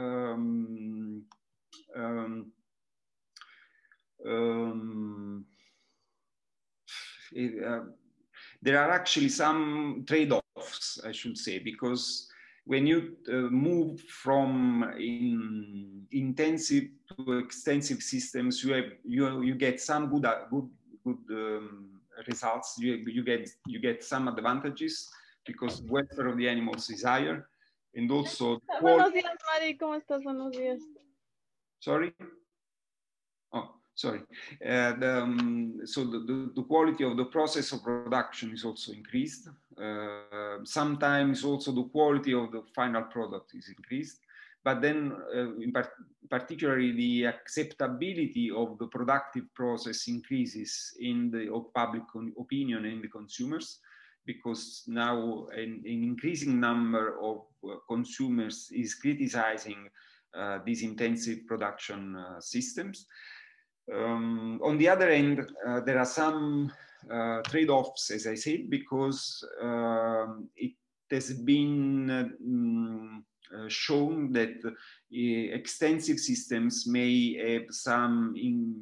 There are actually some trade-offs, I should say, because when you move from intensive to extensive systems, you get some good results. You get some advantages because welfare of the animals is higher, and also. Buenos días, Mari. ¿Cómo estás? Buenos días. Sorry. Oh, sorry. So the quality of the process of production is also increased. Sometimes also the quality of the final product is increased. But then particularly the acceptability of the productive process increases in the public opinion and the consumers, because now an increasing number of consumers is criticizing these intensive production systems. On the other end, there are some trade-offs, as I said, because it has been shown that extensive systems may have some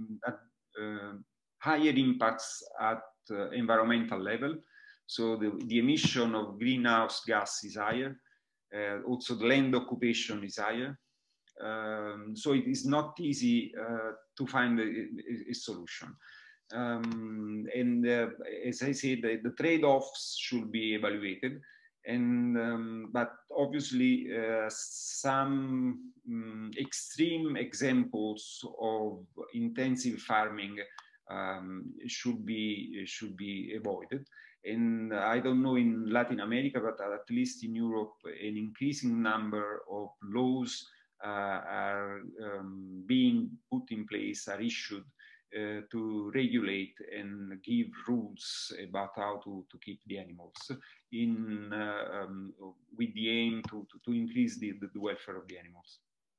higher impacts at environmental level. So the emission of greenhouse gas is higher. Also, the land occupation is higher. So it is not easy to find a solution. And as I said, the trade-offs should be evaluated. And but obviously, some extreme examples of intensive farming should be avoided. And I don't know in Latin America, but at least in Europe, an increasing number of laws are being put in place, are issued to regulate and give rules about how to keep the animals with the aim to increase the welfare of the animals.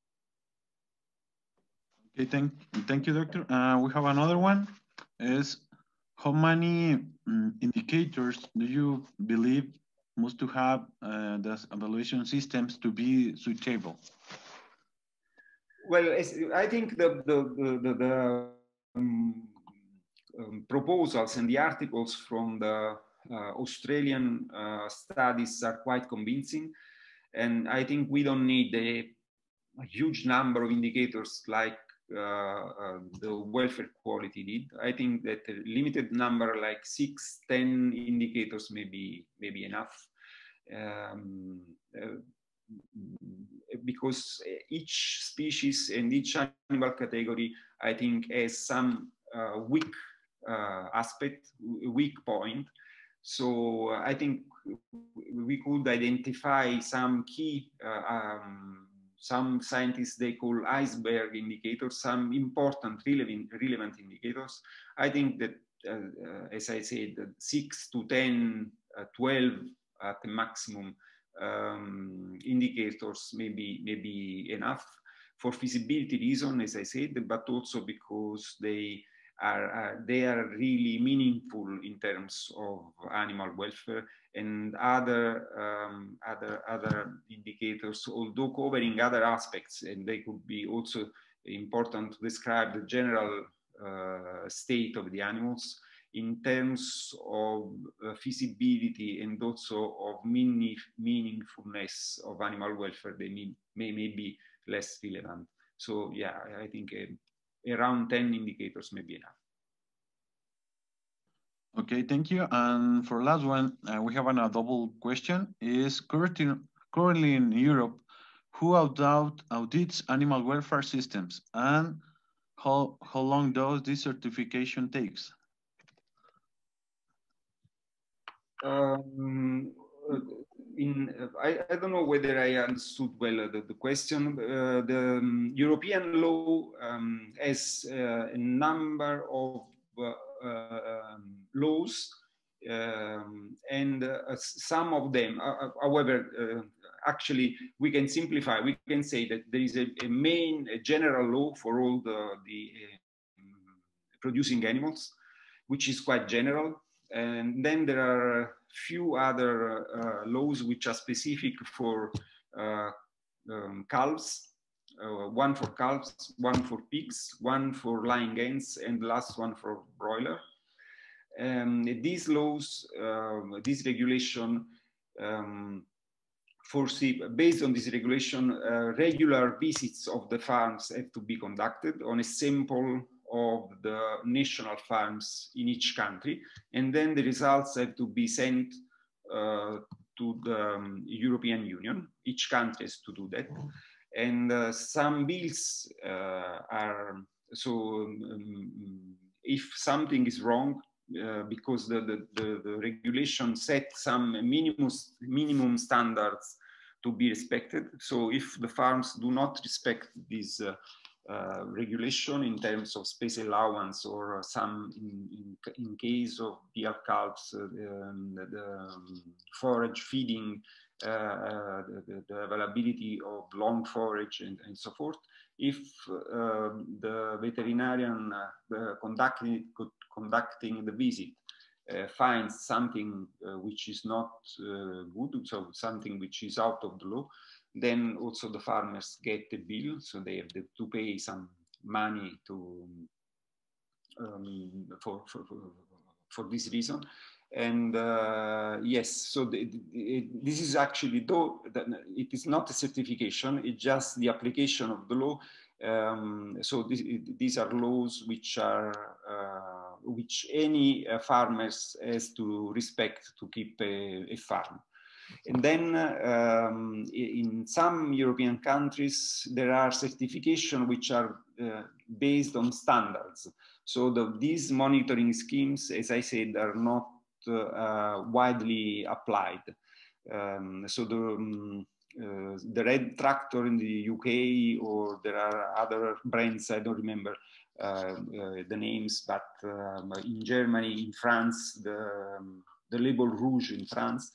Okay, thank you, Doctor. We have another one. Is how many indicators do you believe must to have the evaluation systems to be suitable? Well, I think the proposals and the articles from the Australian studies are quite convincing. And I think we don't need a huge number of indicators like the welfare quality did. I think that a limited number like 6-10 indicators may be enough. Because each species and each animal category, I think, has some weak aspect, weak point. So I think we could identify some key, some scientists, they call iceberg indicators, some important relevant indicators. I think that, as I said, 6 to 10, 12 at the maximum indicators may be enough for feasibility reason, as I said, but also because they are really meaningful in terms of animal welfare. And other indicators, although covering other aspects, and they could be also important to describe the general state of the animals in terms of feasibility and also of meaningfulness of animal welfare, they may be less relevant. So yeah, I think around 10 indicators may be enough. Okay, thank you. And for last one, we have a double question. Is currently in Europe, who audits animal welfare systems, and how long does this certification takes? I don't know whether I understood well the question. The European law has a number of laws, and some of them, however, actually we can simplify. We can say that there is a general law for all the producing animals, which is quite general. And then there are a few other laws which are specific for calves, one for calves, one for pigs, one for lying hens, and the last one for broiler. These laws, this regulation foresee, based on this regulation, regular visits of the farms have to be conducted on a sample of the national farms in each country, and then the results have to be sent to the European Union. Each country has to do that. And some bills are, so if something is wrong, because the regulation set some minimum standards to be respected. So if the farms do not respect this regulation in terms of space allowance, or some in case of PL calves, the forage feeding, the availability of long forage and so forth, if the veterinarian conducting the visit finds something which is not good, so something which is out of the law, then also the farmers get a bill, so they have to pay some money to for this reason. And yes, so this is actually, though it is not a certification, it's just the application of the law. So these are laws which are which any farmers has to respect to keep a farm. And then in some European countries, there are certifications which are based on standards. So these monitoring schemes, as I said, are not widely applied. So the Red Tractor in the UK, or there are other brands, I don't remember the names, but in Germany, in France, the label Rouge in France,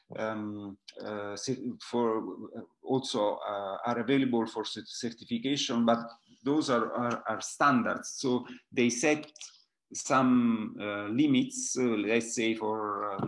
for also are available for certification, but those are standards. So they set some limits, let's say for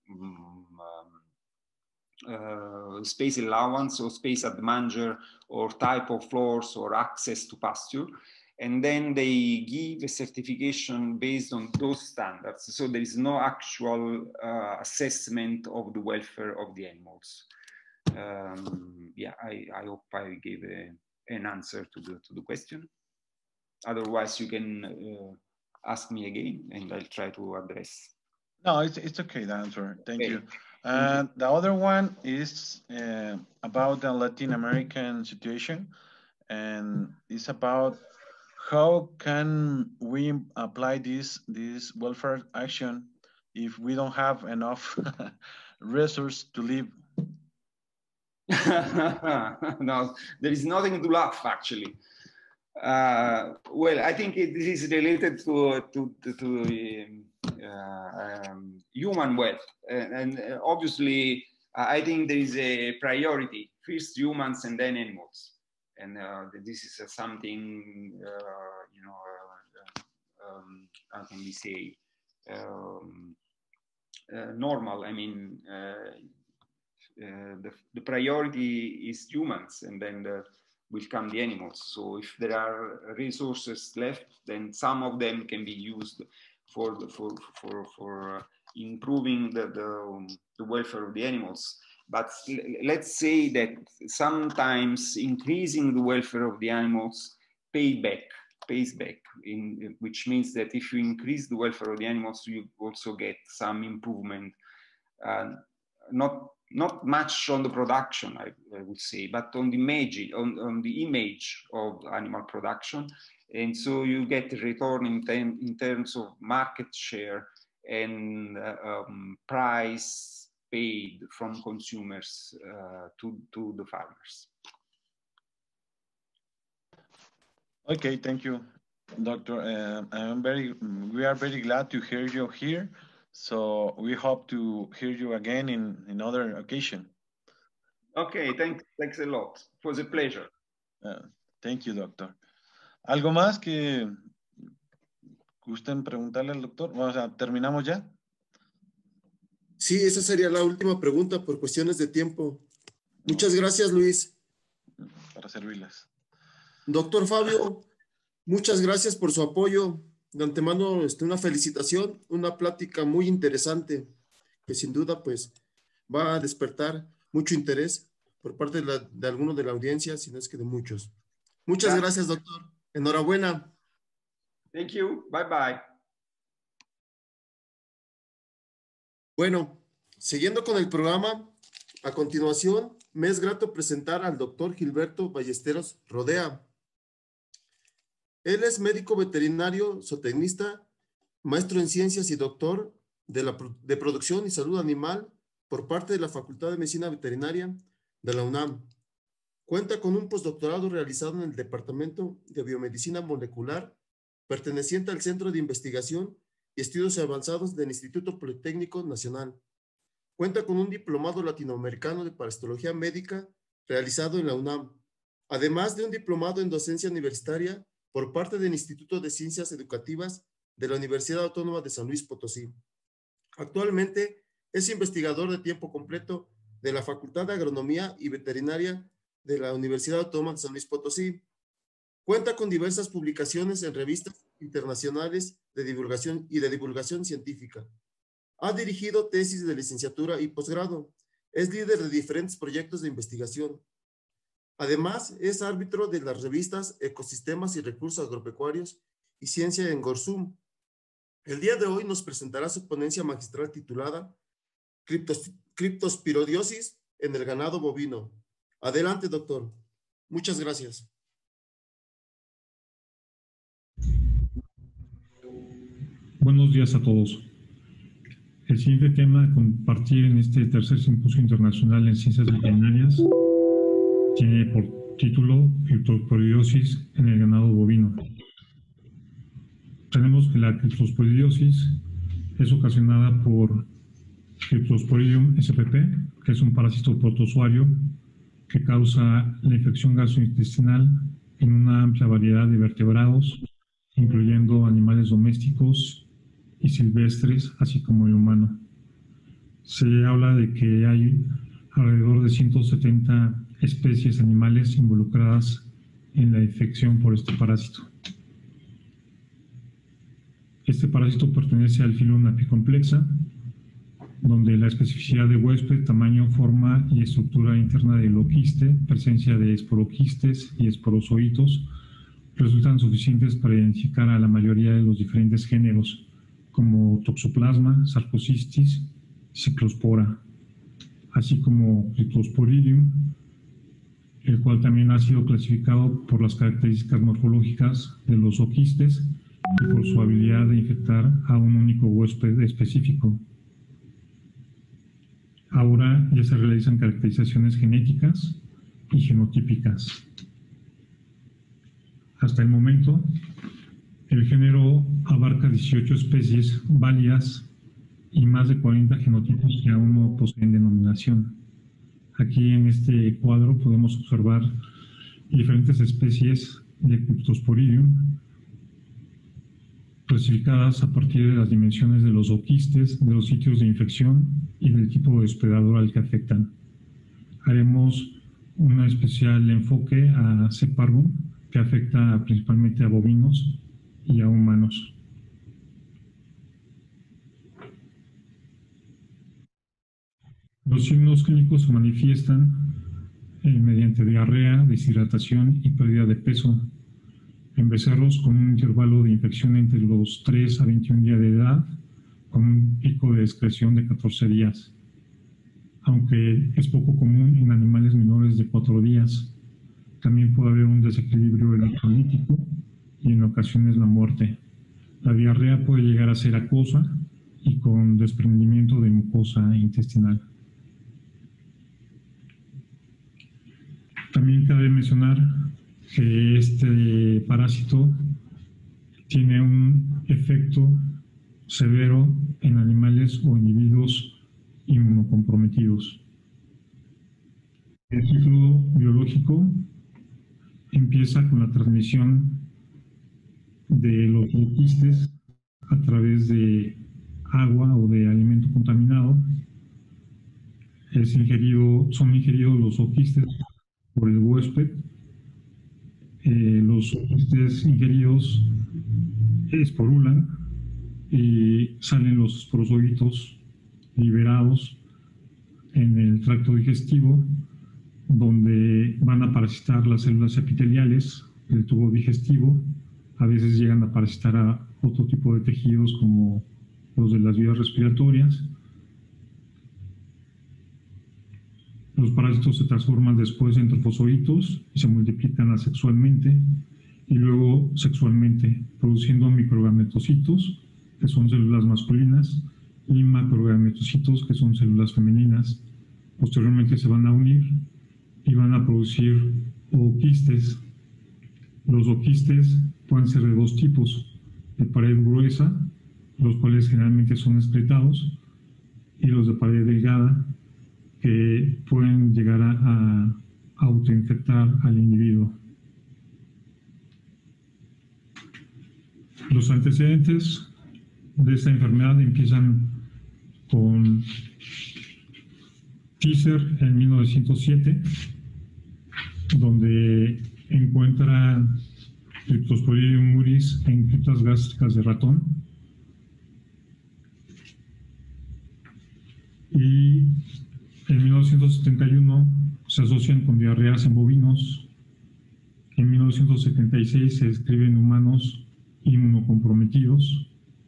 space allowance or space at the manger, or type of floors, or access to pasture. And then they give a certification based on those standards. So there is no actual assessment of the welfare of the animals. Yeah, I hope I gave an answer to the question. Otherwise, you can ask me again, and I'll try to address. No, it's okay, the answer. Thank you. The other one is about the Latin American situation, and it's about how can we apply this welfare action if we don't have enough resources to live? No, there is nothing to laugh, actually. Well, I think this is related to human wealth, and obviously, I think there is a priority: first humans and then animals. And this is something, you know, how can we say, normal. I mean, the priority is humans, and then will come the animals. So if there are resources left, then some of them can be used for improving the welfare of the animals. But let's say that sometimes increasing the welfare of the animals pays back, which means that if you increase the welfare of the animals, you also get some improvement, not much on the production, I would say, but on the image of animal production. And so you get a return in terms of market share and price paid from consumers to the farmers. Okay, thank you, Doctor. We are very glad to hear you here. So we hope to hear you again in another occasion. Okay, thanks a lot. It was a pleasure. Thank you, Doctor. ¿Algo más que gusten preguntarle al doctor? O sea, ¿terminamos ya? Sí, esa sería la última pregunta por cuestiones de tiempo. Muchas gracias, Luis. Para servirles. Doctor Fabio, muchas gracias por su apoyo. De antemano, una felicitación, una plática muy interesante, que sin duda pues va a despertar mucho interés por parte de algunos de la audiencia, si no es que de muchos. Muchas gracias, doctor. Enhorabuena. Thank you. Bye bye. Bueno, siguiendo con el programa, a continuación me es grato presentar al doctor Gilberto Ballesteros Rodea. Él es médico veterinario, zootecnista, maestro en ciencias y doctor de producción y salud animal por parte de la Facultad de Medicina Veterinaria de la UNAM. Cuenta con un postdoctorado realizado en el Departamento de Biomedicina Molecular, perteneciente al Centro de Investigación y Estudios Avanzados del Instituto Politécnico Nacional. Cuenta con un diplomado latinoamericano de parasitología médica realizado en la UNAM, además de un diplomado en docencia universitaria por parte del Instituto de Ciencias Educativas de la Universidad Autónoma de San Luis Potosí. Actualmente es investigador de tiempo completo de la Facultad de Agronomía y Veterinaria de la Universidad Autónoma de San Luis Potosí. Cuenta con diversas publicaciones en revistas internacionales de divulgación científica. Ha dirigido tesis de licenciatura y posgrado. Es líder de diferentes proyectos de investigación. Además, es árbitro de las revistas Ecosistemas y Recursos Agropecuarios y Ciencia en Gorzum. El día de hoy nos presentará su ponencia magistral titulada Criptospirodiosis en el ganado bovino. Adelante, doctor. Muchas gracias. Buenos días a todos. El siguiente tema a compartir en este tercer simposio internacional en ciencias veterinarias tiene por título Criptospirodiosis en el ganado bovino. Tenemos que la criptospirodiosis es ocasionada por Cryptosporidium spp, que es un parásito protozoario que causa la infección gastrointestinal en una amplia variedad de vertebrados, incluyendo animales domésticos y silvestres, así como el humano. Se habla de que hay alrededor de 170 especies animales involucradas en la infección por este parásito. Este parásito pertenece al filum Apicomplexa, donde la especificidad de huésped, tamaño, forma y estructura interna del oquiste, presencia de esporoquistes y esporozoitos, resultan suficientes para identificar a la mayoría de los diferentes géneros, como Toxoplasma, Sarcosistis, Ciclospora, así como Cryptosporidium, el cual también ha sido clasificado por las características morfológicas de los oquistes y por su habilidad de infectar a un único huésped específico. Ahora ya se realizan caracterizaciones genéticas y genotípicas. Hasta el momento, el género abarca 18 especies válidas y más de 40 genotipos que aún no poseen denominación. Aquí en este cuadro podemos observar diferentes especies de Cryptosporidium clasificadas a partir de las dimensiones de los oquistes, de los sitios de infección y del tipo de hospedador al que afectan. Haremos un especial enfoque a C. parvum, que afecta principalmente a bovinos y a humanos. Los signos clínicos se manifiestan mediante diarrea, deshidratación y pérdida de peso en becerros con un intervalo de infección entre los 3 a 21 días de edad, con un pico de excreción de 14 días, aunque es poco común en animales menores de 4 días. También puede haber un desequilibrio electrolítico y en ocasiones la muerte. La diarrea puede llegar a ser acuosa y con desprendimiento de mucosa intestinal. También cabe mencionar que este parásito tiene un efecto severo en animales o individuos inmunocomprometidos. El ciclo biológico empieza con la transmisión de los oquistes a través de agua o de alimento contaminado. Son ingeridos los oquistes por el huésped. Los oquistes ingeridos esporulan y salen los esporozoitos liberados en el tracto digestivo, donde van a parasitar las células epiteliales del tubo digestivo. A veces llegan a parasitar a otro tipo de tejidos como los de las vías respiratorias. Los parásitos se transforman después en trofozoitos y se multiplican asexualmente y luego sexualmente, produciendo microgametocitos, que son células masculinas, y macrogametocitos, que son células femeninas. Posteriormente se van a unir y van a producir oquistes. Los oquistes pueden ser de dos tipos: de pared gruesa, los cuales generalmente son excretados, y los de pared delgada, que pueden llegar a autoinfectar al individuo. Los antecedentes de esta enfermedad empiezan con Pfizer en 1907, donde encuentra Cryptosporidium muris en criptas gástricas de ratón. Y en 1971 se asocian con diarreas en bovinos. En 1976 se describe en humanos inmunocomprometidos.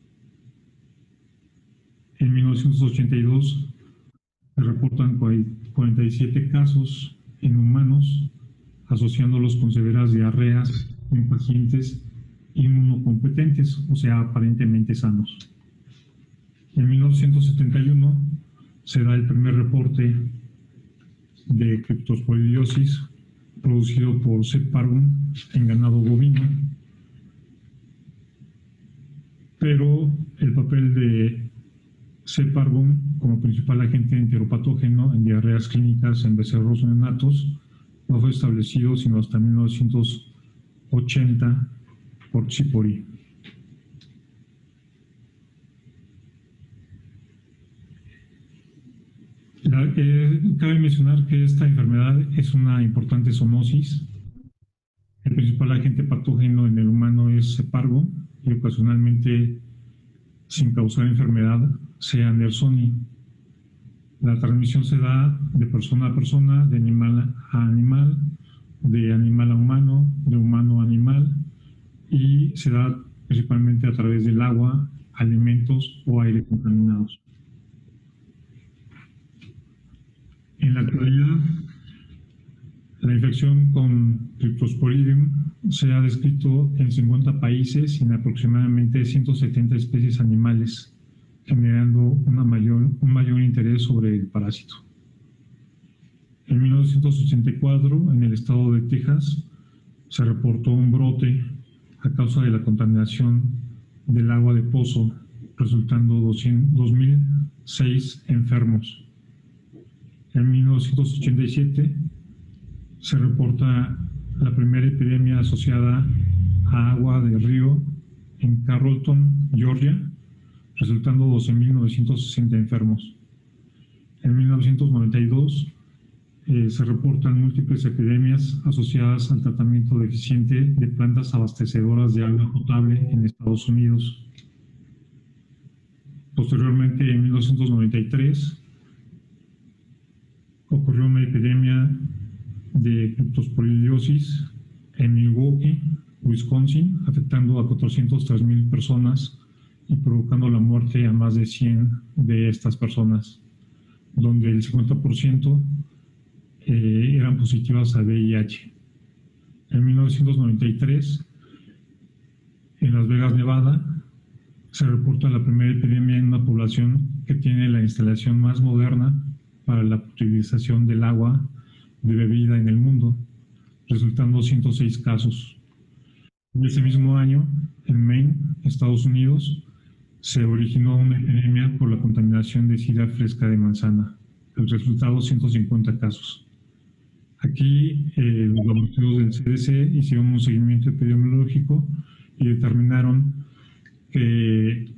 En 1982 se reportan 47 casos en humanos, asociándolos con severas diarreas en pacientes inmunocompetentes, o sea, aparentemente sanos. En 1971 se da el primer reporte de criptosporidiosis producido por C. parvum en ganado bovino, pero el papel de C. parvum como principal agente enteropatógeno en diarreas clínicas en becerros neonatos no fue establecido sino hasta 1980 por Tsipori. Cabe mencionar que esta enfermedad es una importante zoonosis. El principal agente patógeno en el humano es C. parvum y ocasionalmente, sin causar enfermedad, C. andersoni. La transmisión se da de persona a persona, de animal a animal, de animal a humano, de humano a animal, y se da principalmente a través del agua, alimentos o aire contaminados. En la actualidad, la infección con Cryptosporidium se ha descrito en 50 países y en aproximadamente 170 especies animales, generando un mayor interés sobre el parásito. En 1984, en el estado de Texas, se reportó un brote a causa de la contaminación del agua de pozo, resultando 2006 enfermos. En 1987 se reporta la primera epidemia asociada a agua de río en Carrollton, Georgia, resultando 12.960 enfermos. En 1992 se reportan múltiples epidemias asociadas al tratamiento deficiente de plantas abastecedoras de agua potable en Estados Unidos. Posteriormente, en 1993, ocurrió una epidemia de criptosporidiosis en Milwaukee, Wisconsin, afectando a 403,000 personas y provocando la muerte a más de 100 de estas personas, donde el 50% eran positivas a VIH. En 1993, en Las Vegas, Nevada, se reporta la primera epidemia en una población que tiene la instalación más moderna para la potabilización del agua de bebida en el mundo, resultando 106 casos. En ese mismo año, en Maine, Estados Unidos, se originó una epidemia por la contaminación de sidra fresca de manzana. El resultado, 150 casos. Aquí los laboratorios del CDC hicieron un seguimiento epidemiológico y determinaron que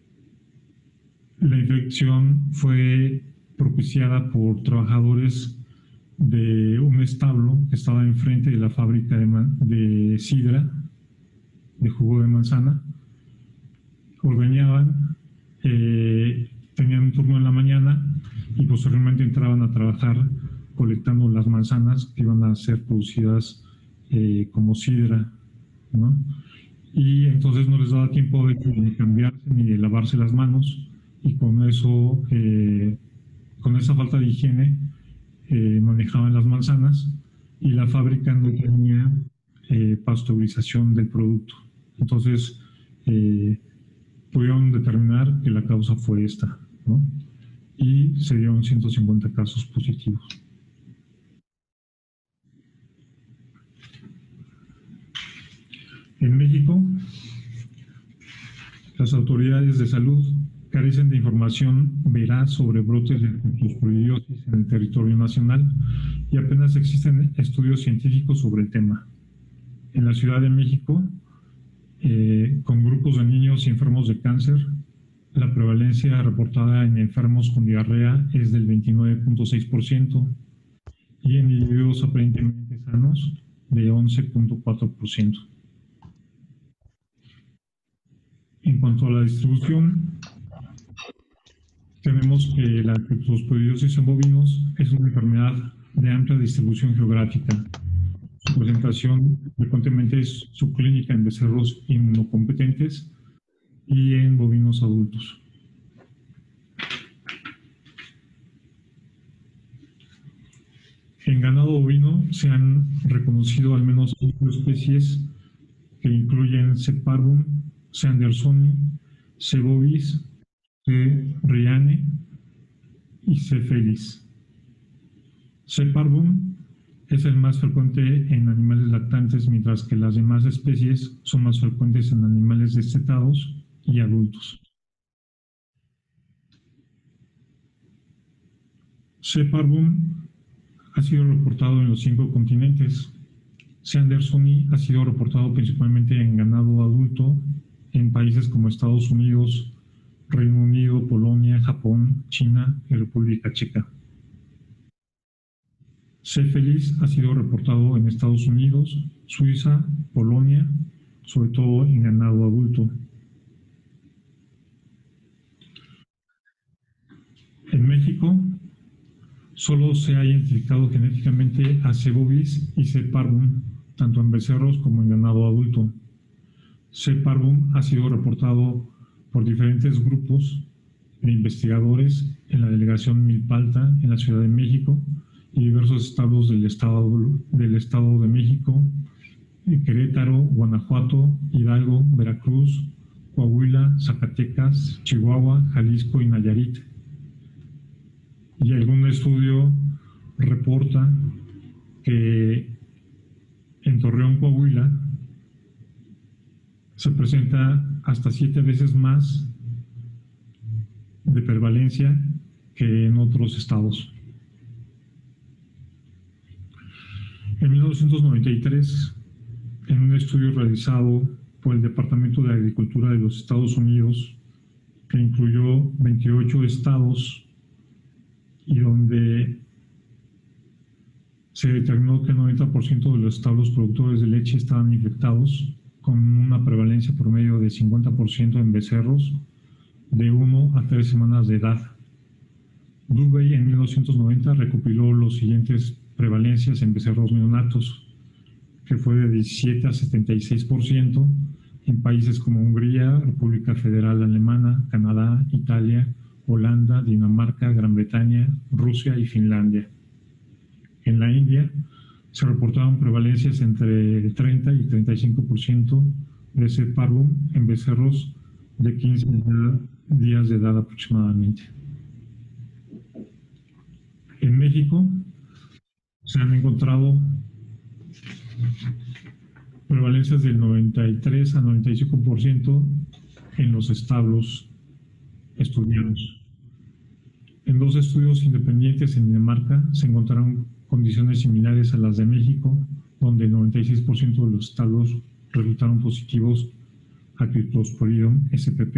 la infección fue propiciada por trabajadores de un establo que estaba enfrente de la fábrica de sidra, de jugo de manzana. Ordeñaban, tenían un turno en la mañana y posteriormente entraban a trabajar colectando las manzanas que iban a ser producidas como sidra, ¿no? Y entonces no les daba tiempo de cambiarse ni de lavarse las manos, y con eso, con esa falta de higiene, manejaban las manzanas y la fábrica no tenía pasteurización del producto. Entonces pudieron determinar que la causa fue esta, ¿no? Y se dieron 150 casos positivos. En México, las autoridades de salud carecen de información veraz sobre brotes de criptosporidiosis en el territorio nacional y apenas existen estudios científicos sobre el tema. En la Ciudad de México, con grupos de niños y enfermos de cáncer, la prevalencia reportada en enfermos con diarrea es del 29.6% y en individuos aparentemente sanos de 11.4%. En cuanto a la distribución, tenemos que la criptosporidiosis en bovinos es una enfermedad de amplia distribución geográfica. Su presentación frecuentemente es subclínica en becerros inmunocompetentes y en bovinos adultos. En ganado bovino se han reconocido al menos 5 especies que incluyen C. parvum, C. andersoni, C. bovis, C. rheane y C. felis. C. parvum es el más frecuente en animales lactantes, mientras que las demás especies son más frecuentes en animales destetados y adultos. C. parvum ha sido reportado en los 5 continentes. C. andersoni ha sido reportado principalmente en ganado adulto en países como Estados Unidos, Reino Unido, Polonia, Japón, China y República Checa. C. felis ha sido reportado en Estados Unidos, Suiza, Polonia, sobre todo en ganado adulto. En México, solo se ha identificado genéticamente a C. bovis y C. parvum, tanto en becerros como en ganado adulto. C. parvum ha sido reportado por diferentes grupos de investigadores en la delegación Milpalta, en la Ciudad de México, y diversos estados del Estado de México, Querétaro, Guanajuato, Hidalgo, Veracruz, Coahuila, Zacatecas, Chihuahua, Jalisco y Nayarit. Y algún estudio reporta que en Torreón, Coahuila, se presenta hasta 7 veces más de prevalencia que en otros estados. En 1993, en un estudio realizado por el Departamento de Agricultura de los Estados Unidos, que incluyó 28 estados y donde se determinó que el 90% de los establos productores de leche estaban infectados, con una prevalencia promedio de 50% en becerros de 1 a 3 semanas de edad. Dubey en 1990 recopiló los siguientes prevalencias en becerros neonatos, que fue de 17 a 76% en países como Hungría, República Federal Alemana, Canadá, Italia, Holanda, Dinamarca, Gran Bretaña, Rusia y Finlandia. En la India se reportaron prevalencias entre el 30 y 35% de C. parvum en becerros de 15 días de edad aproximadamente. En México se han encontrado prevalencias del 93 a 95% en los establos estudiados. En 2 estudios independientes en Dinamarca se encontraron condiciones similares a las de México, donde el 96% de los establos resultaron positivos a Cryptosporidium spp.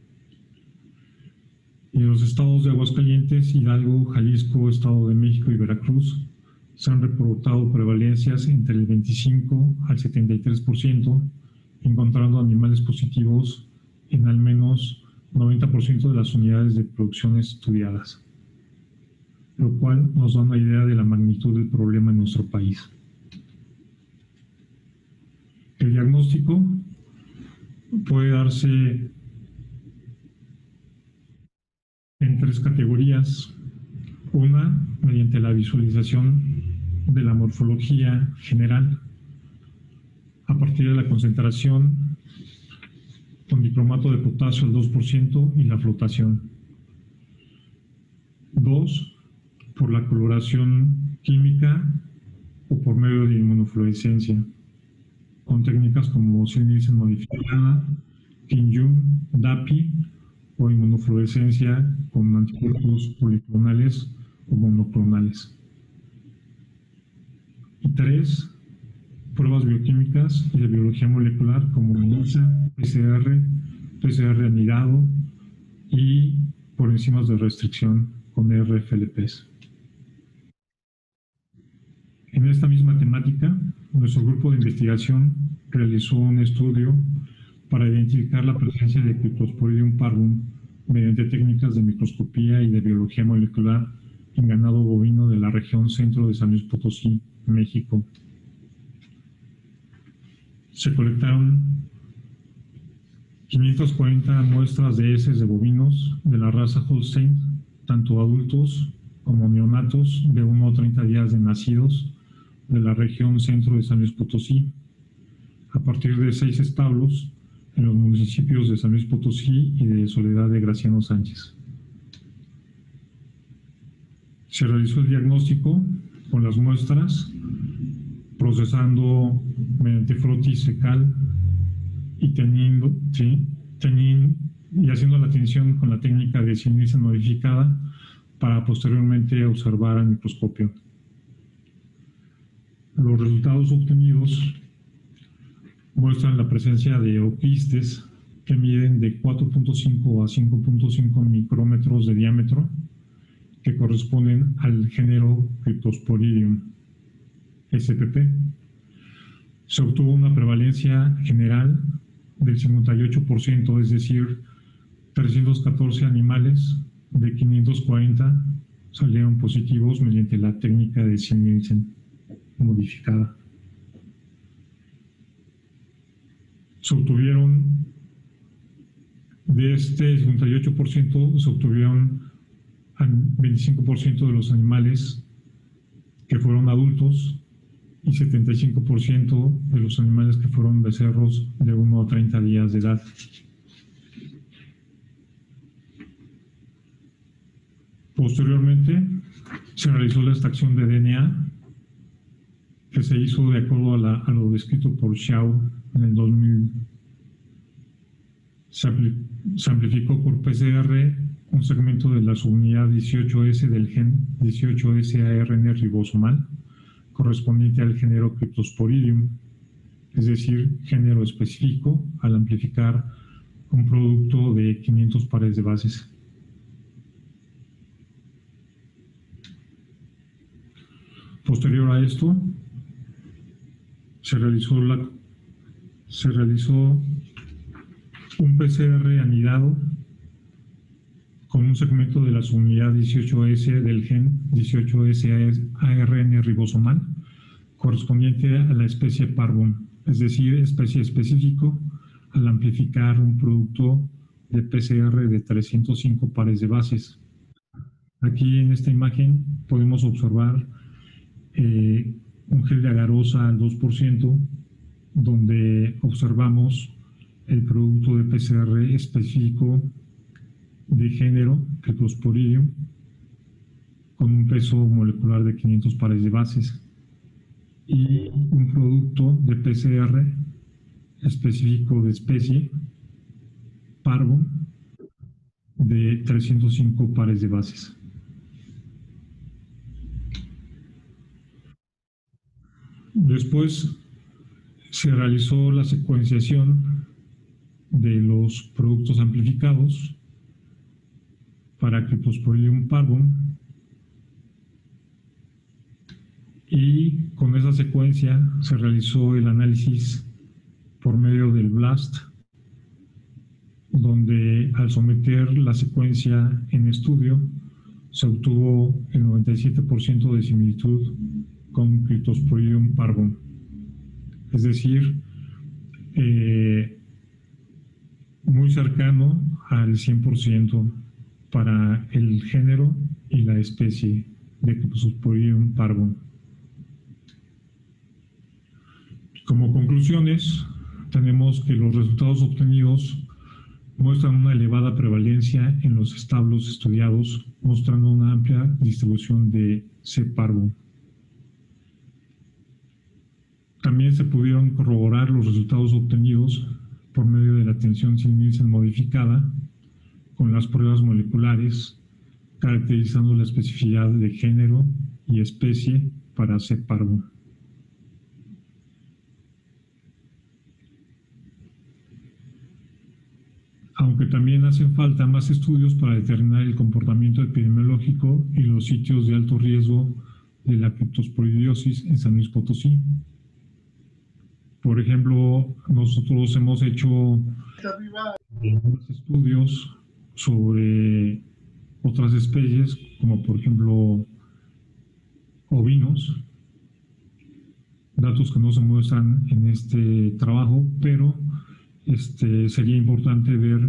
Y en los estados de Aguascalientes, Hidalgo, Jalisco, Estado de México y Veracruz se han reportado prevalencias entre el 25 al 73%, encontrando animales positivos en al menos 90% de las unidades de producción estudiadas, lo cual nos da una idea de la magnitud del problema en nuestro país. El diagnóstico puede darse en 3 categorías. Una, mediante la visualización de la morfología general a partir de la concentración con dicromato de potasio al 2% y la flotación. 2, por la coloración química o por medio de inmunofluorescencia, con técnicas como Nielsen modificada, Kim-Jung, DAPI o inmunofluorescencia con anticuerpos policlonales o monoclonales. Y 3, pruebas bioquímicas y de biología molecular como ELISA, PCR anidado y por enzimas de restricción con RFLPs. En esta misma temática, nuestro grupo de investigación realizó un estudio para identificar la presencia de Cryptosporidium parvum mediante técnicas de microscopía y de biología molecular en ganado bovino de la región centro de San Luis Potosí, México. Se colectaron 540 muestras de heces de bovinos de la raza Holstein, tanto adultos como neonatos de 1 a 30 días de nacidos de la región centro de San Luis Potosí, a partir de 6 establos en los municipios de San Luis Potosí y de Soledad de Graciano Sánchez. Se realizó el diagnóstico con las muestras, procesando mediante frotis fecal y teniendo y haciendo la tinción con la técnica de silice modificada para posteriormente observar al microscopio. Los resultados obtenidos muestran la presencia de oquistes que miden de 4.5 a 5.5 micrómetros de diámetro, que corresponden al género Cryptosporidium spp. Se obtuvo una prevalencia general del 58%, es decir, 314 animales de 540 salieron positivos mediante la técnica de Nielsen modificada. Se obtuvieron, de este 58%, se obtuvieron 25% de los animales que fueron adultos y 75% de los animales que fueron becerros de 1 a 30 días de edad. Posteriormente, se realizó la extracción de DNA, que se hizo de acuerdo a lo descrito por Xiao en el 2000. Se amplificó por PCR un segmento de la subunidad 18S del gen 18S-ARN ribosomal, correspondiente al género Cryptosporidium, es decir, género específico, al amplificar un producto de 500 pares de bases. Posterior a esto, se realizó un PCR anidado con un segmento de la subunidad 18S del gen 18S-ARN ribosomal, correspondiente a la especie Parvum, es decir, especie específico, al amplificar un producto de PCR de 305 pares de bases. Aquí en esta imagen podemos observar un gel de agarosa al 2%, donde observamos el producto de PCR específico de género Cryptosporidium con un peso molecular de 500 pares de bases y un producto de PCR específico de especie Parvum de 305 pares de bases. Después se realizó la secuenciación de los productos amplificados para Cryptosporidium parvum y con esa secuencia se realizó el análisis por medio del BLAST, donde al someter la secuencia en estudio se obtuvo el 97% de similitud con Cryptosporidium parvum, es decir, muy cercano al 100% para el género y la especie de Cryptosporidium parvum. Como conclusiones, tenemos que los resultados obtenidos muestran una elevada prevalencia en los establos estudiados, mostrando una amplia distribución de C. parvum. También se pudieron corroborar los resultados obtenidos por medio de la tensión Nielsen modificada con las pruebas moleculares, caracterizando la especificidad de género y especie para C. parvo. Aunque también hacen falta más estudios para determinar el comportamiento epidemiológico y los sitios de alto riesgo de la criptosporidiosis en San Luis Potosí. Por ejemplo, nosotros hemos hecho algunos estudios sobre otras especies, como por ejemplo ovinos, datos que no se muestran en este trabajo, pero sería importante ver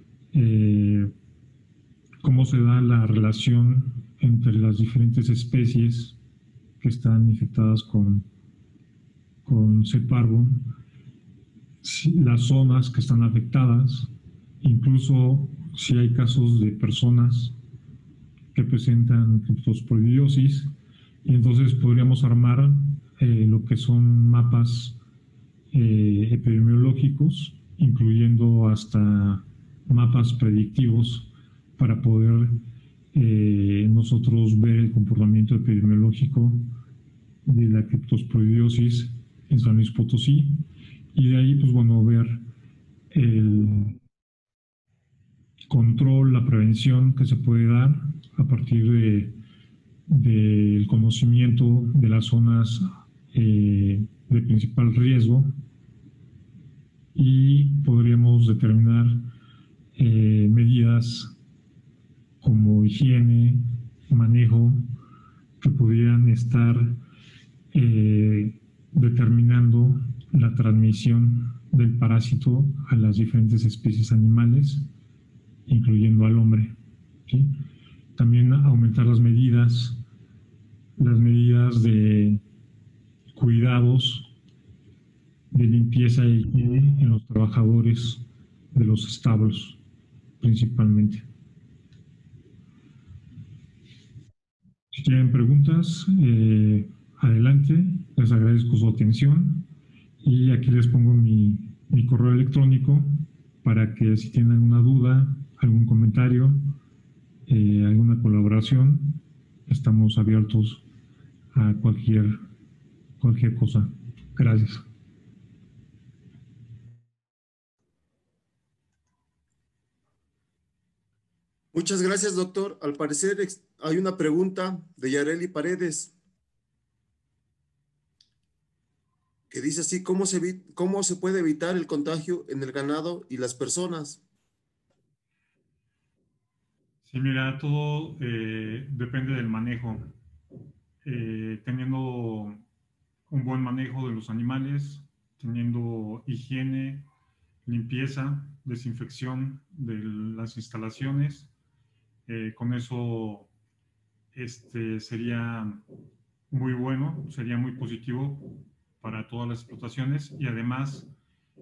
cómo se da la relación entre las diferentes especies que están infectadas con C. parvo, las zonas que están afectadas, incluso si hay casos de personas que presentan criptosporidiosis, y entonces podríamos armar lo que son mapas epidemiológicos, incluyendo hasta mapas predictivos para poder nosotros ver el comportamiento epidemiológico de la criptosporidiosis en San Luis Potosí, y de ahí, pues bueno, ver el control, la prevención que se puede dar a partir del conocimiento de las zonas de principal riesgo, y podríamos determinar medidas como higiene, manejo, que pudieran estar determinando la transmisión del parásito a las diferentes especies animales, incluyendo al hombre, ¿sí? También aumentar las medidas de cuidados de limpieza y higiene en los trabajadores de los establos, principalmente. Si tienen preguntas, adelante, les agradezco su atención, y aquí les pongo mi correo electrónico para que si tienen alguna duda, algún comentario, alguna colaboración, estamos abiertos a cualquier cosa. Gracias. Muchas gracias, doctor. Al parecer hay una pregunta de Yareli Paredes que dice así: ¿cómo se puede evitar el contagio en el ganado y las personas? Sí, mira, todo depende del manejo. Teniendo un buen manejo de los animales, teniendo higiene, limpieza, desinfección de las instalaciones, con eso sería muy bueno, sería muy positivo para todas las explotaciones. Y además,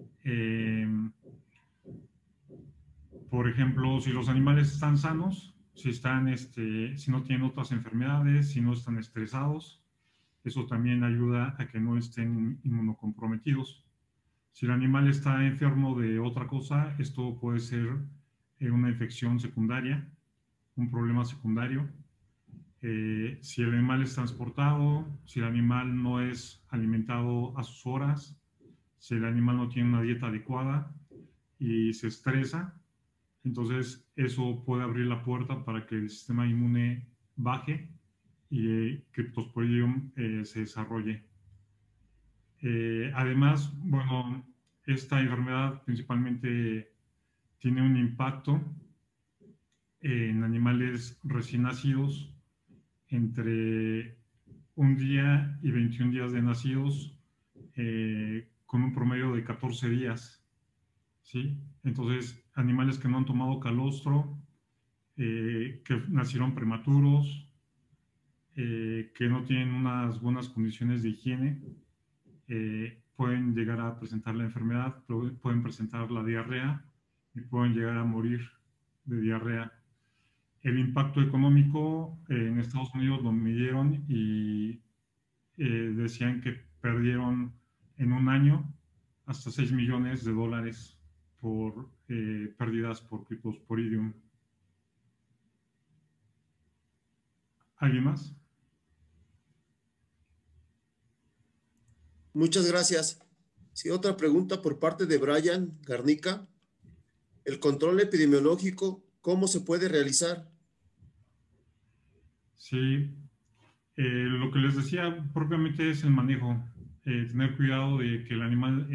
por ejemplo, si los animales están sanos, si no tienen otras enfermedades, si no están estresados, eso también ayuda a que no estén inmunocomprometidos. Si el animal está enfermo de otra cosa, esto puede ser una infección secundaria, un problema secundario. Si el animal es transportado, si el animal no es alimentado a sus horas, si el animal no tiene una dieta adecuada y se estresa, entonces eso puede abrir la puerta para que el sistema inmune baje y Cryptosporidium se desarrolle. Además, bueno, esta enfermedad principalmente tiene un impacto en animales recién nacidos entre 1 día y 21 días de nacidos, con un promedio de 14 días, ¿sí? Entonces, animales que no han tomado calostro, que nacieron prematuros, que no tienen unas buenas condiciones de higiene, pueden llegar a presentar la enfermedad, pueden presentar la diarrea y pueden llegar a morir de diarrea. El impacto económico en Estados Unidos lo midieron y decían que perdieron en un año hasta $6 millones por pérdidas por Cryptosporidium ¿Alguien más? Muchas gracias. Sí, otra pregunta por parte de Brian Garnica. El control epidemiológico, ¿cómo se puede realizar? Sí, lo que les decía propiamente es el manejo. Tener cuidado de que el animal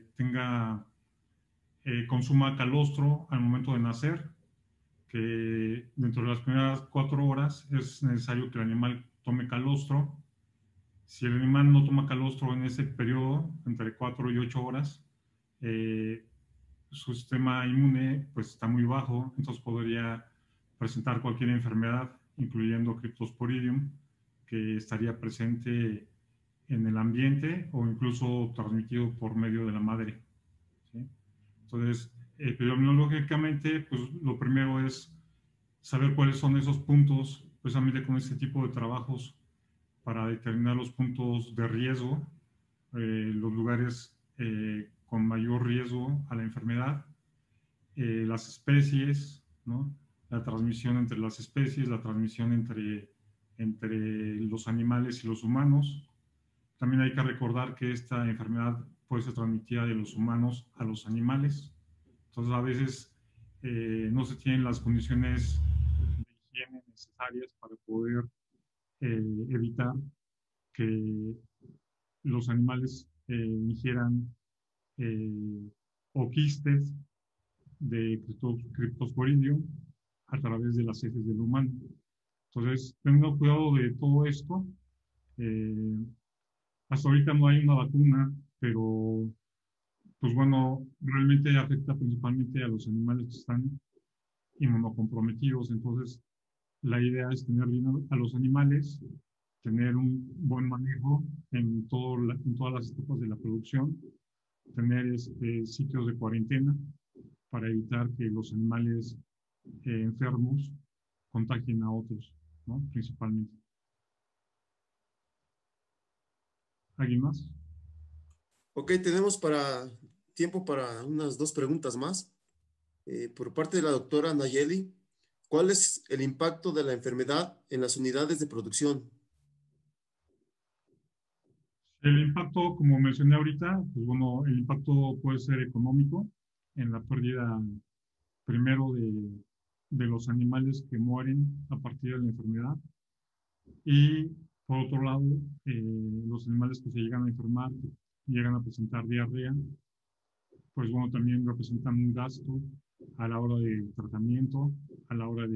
consuma calostro al momento de nacer, que dentro de las primeras 4 horas es necesario que el animal tome calostro. Si el animal no toma calostro en ese periodo, entre 4 y 8 horas, eh, su sistema inmune pues está muy bajo, entonces podría presentar cualquier enfermedad, incluyendo Cryptosporidium, que estaría presente en el ambiente o incluso transmitido por medio de la madre, ¿sí? Entonces, epidemiológicamente, pues lo primero es saber cuáles son esos puntos, precisamente con este tipo de trabajos, para determinar los puntos de riesgo, los lugares con mayor riesgo a la enfermedad, las especies, ¿no? La transmisión entre las especies, la transmisión entre los animales y los humanos. También hay que recordar que esta enfermedad puede ser transmitida de los humanos a los animales. Entonces, a veces no se tienen las condiciones de higiene necesarias para poder evitar que los animales ingieran eh, o quistes de Cryptosporidium a través de las heces del humano. Entonces, teniendo cuidado de todo esto, eh, hasta ahorita no hay una vacuna, pero pues bueno, realmente afecta principalmente a los animales que están inmunocomprometidos. Entonces, la idea es tener bien a los animales, tener un buen manejo en todas las etapas de la producción, tener sitios de cuarentena para evitar que los animales enfermos contagien a otros, ¿no? Principalmente. ¿Alguien más? Ok, tenemos tiempo para unas 2 preguntas más. Por parte de la doctora Nayeli, ¿cuál es el impacto de la enfermedad en las unidades de producción? El impacto, como mencioné ahorita, pues bueno, el impacto puede ser económico en la pérdida primero de los animales que mueren a partir de la enfermedad y por otro lado, los animales que se llegan a enfermar, que llegan a presentar diarrea, pues bueno, también representan un gasto a la hora del tratamiento, a la hora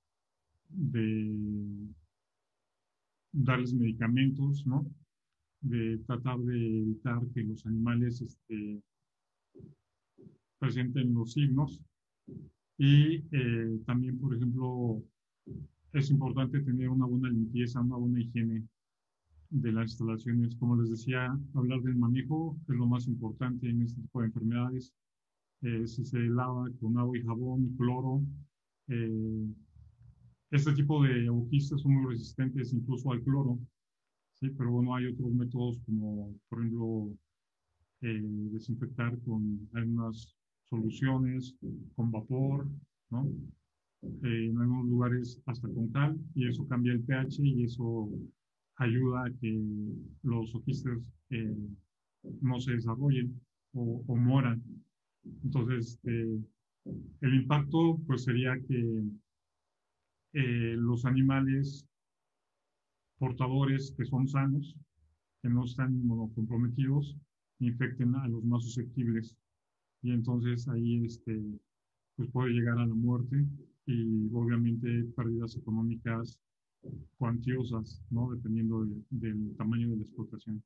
de darles medicamentos, ¿no? De tratar de evitar que los animales presenten los signos. Y también, por ejemplo, es importante tener una buena limpieza, una buena higiene de las instalaciones. Como les decía, hablar del manejo es lo más importante en este tipo de enfermedades. Si se lava con agua y jabón y cloro, eh, este tipo de aguquistas son muy resistentes incluso al cloro, ¿sí? Pero bueno, hay otros métodos como, por ejemplo, desinfectar con algunas soluciones, con vapor, ¿no? En algunos lugares hasta con cal, y eso cambia el pH y eso ayuda a que los oquistes no se desarrollen o mueran. Entonces, el impacto pues sería que los animales portadores que son sanos, que no están inmunocomprometidos, infecten a los más susceptibles. Y entonces ahí pues puede llegar a la muerte y obviamente pérdidas económicas cuantiosas, ¿no? Dependiendo del tamaño de la explotación.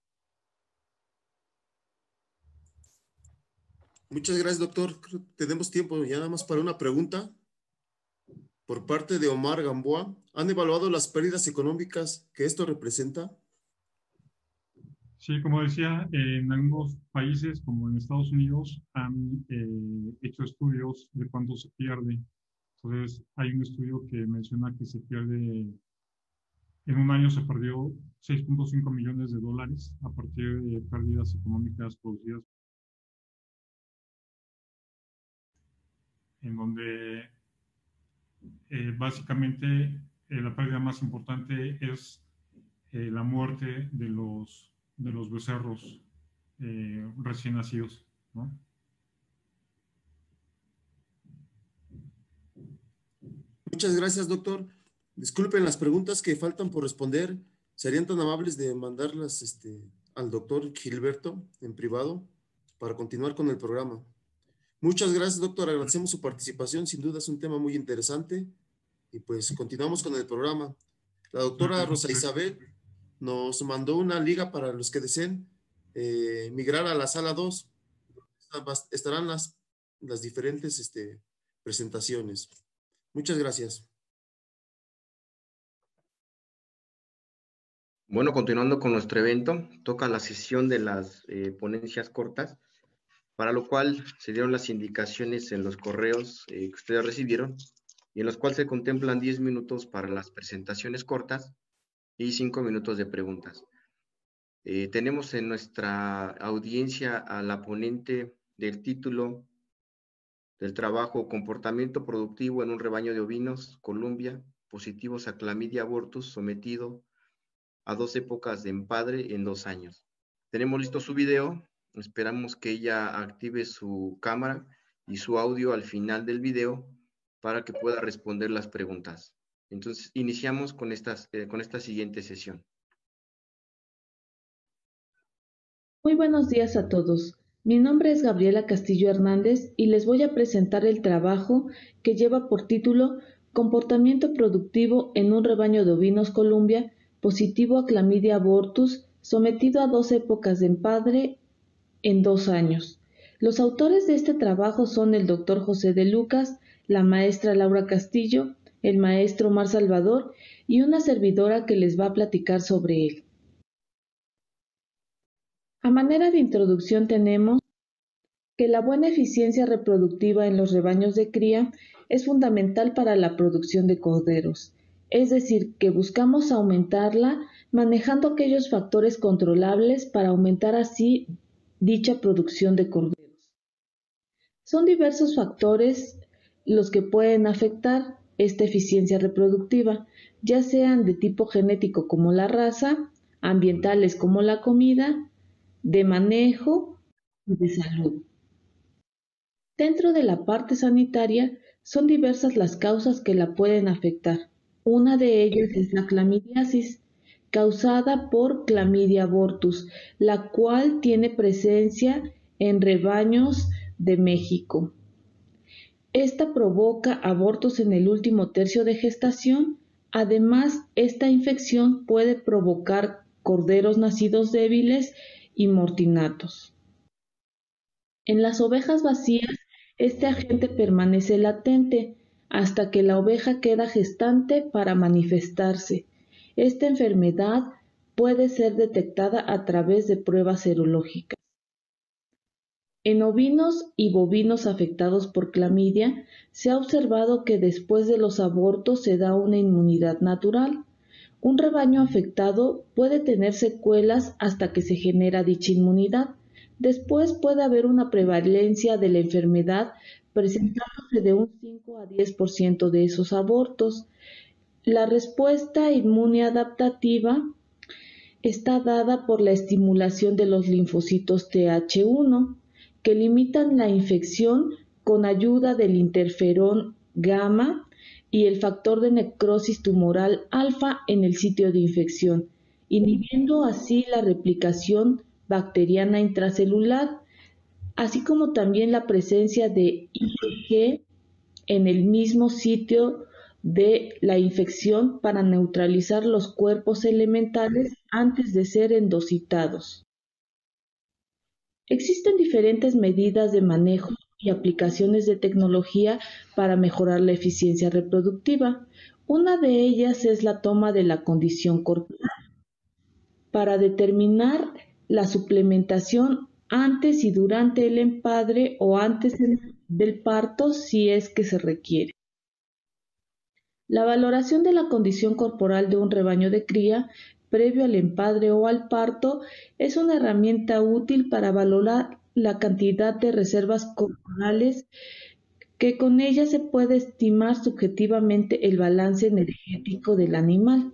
Muchas gracias, doctor. Creo que tenemos tiempo ya nada más para una pregunta. Por parte de Omar Gamboa, ¿han evaluado las pérdidas económicas que esto representa? Sí, como decía, en algunos países, como en Estados Unidos, han hecho estudios de cuánto se pierde. Entonces, hay un estudio que menciona que se pierde, en un año se perdió 6.5 millones de dólares a partir de pérdidas económicas producidas, en donde básicamente la pérdida más importante es la muerte de los becerros recién nacidos, ¿no? Muchas gracias, doctor. Disculpen las preguntas que faltan por responder. ¿Serían tan amables de mandarlas al doctor Gilberto en privado para continuar con el programa? Muchas gracias, doctor. Agradecemos su participación. Sin duda es un tema muy interesante. Y pues continuamos con el programa. La doctora Rosa Isabel nos mandó una liga para los que deseen migrar a la sala 2. Estarán las diferentes presentaciones. Muchas gracias. Bueno, continuando con nuestro evento, toca la sesión de las ponencias cortas, para lo cual se dieron las indicaciones en los correos que ustedes recibieron, y en los cuales se contemplan 10 minutos para las presentaciones cortas y 5 minutos de preguntas. Tenemos en nuestra audiencia a la ponente del título del trabajo Comportamiento productivo en un rebaño de ovinos, Colombia, positivos a Clamidia abortus, sometido a 2 épocas de empadre en 2 años. Tenemos listo su video, esperamos que ella active su cámara y su audio al final del video para que pueda responder las preguntas. Entonces, iniciamos con esta siguiente sesión. Muy buenos días a todos. Mi nombre es Gabriela Castillo Hernández y les voy a presentar el trabajo que lleva por título Comportamiento productivo en un rebaño de ovinos Colombia, positivo a Clamidia abortus, sometido a 2 épocas de empadre en 2 años. Los autores de este trabajo son el doctor José de Lucas, la maestra Laura Castillo, el maestro Omar Salvador y una servidora que les va a platicar sobre él. A manera de introducción tenemos que la buena eficiencia reproductiva en los rebaños de cría es fundamental para la producción de corderos, es decir, que buscamos aumentarla manejando aquellos factores controlables para aumentar así dicha producción de corderos. Son diversos factores los que pueden afectar esta eficiencia reproductiva, ya sean de tipo genético como la raza, ambientales como la comida, de manejo y de salud. Dentro de la parte sanitaria, son diversas las causas que la pueden afectar. Una de ellas es la clamidiasis, causada por Clamidia abortus, la cual tiene presencia en rebaños de México. Esta provoca abortos en el último tercio de gestación. Además, esta infección puede provocar corderos nacidos débiles y mortinatos. En las ovejas vacías, este agente permanece latente hasta que la oveja queda gestante para manifestarse. Esta enfermedad puede ser detectada a través de pruebas serológicas. En ovinos y bovinos afectados por clamidia, se ha observado que después de los abortos se da una inmunidad natural. Un rebaño afectado puede tener secuelas hasta que se genera dicha inmunidad. Después puede haber una prevalencia de la enfermedad presentándose de un 5 a 10% de esos abortos. La respuesta inmune adaptativa está dada por la estimulación de los linfocitos Th1, que limitan la infección con ayuda del interferón gamma y el factor de necrosis tumoral alfa en el sitio de infección, inhibiendo así la replicación bacteriana intracelular, así como también la presencia de IgG en el mismo sitio de la infección para neutralizar los cuerpos elementales antes de ser endocitados. Existen diferentes medidas de manejo y aplicaciones de tecnología para mejorar la eficiencia reproductiva. Una de ellas es la toma de la condición corporal para determinar la suplementación antes y durante el empadre o antes del parto si es que se requiere. La valoración de la condición corporal de un rebaño de cría previo al empadre o al parto es una herramienta útil para valorar la cantidad de reservas corporales que con ella se puede estimar subjetivamente el balance energético del animal.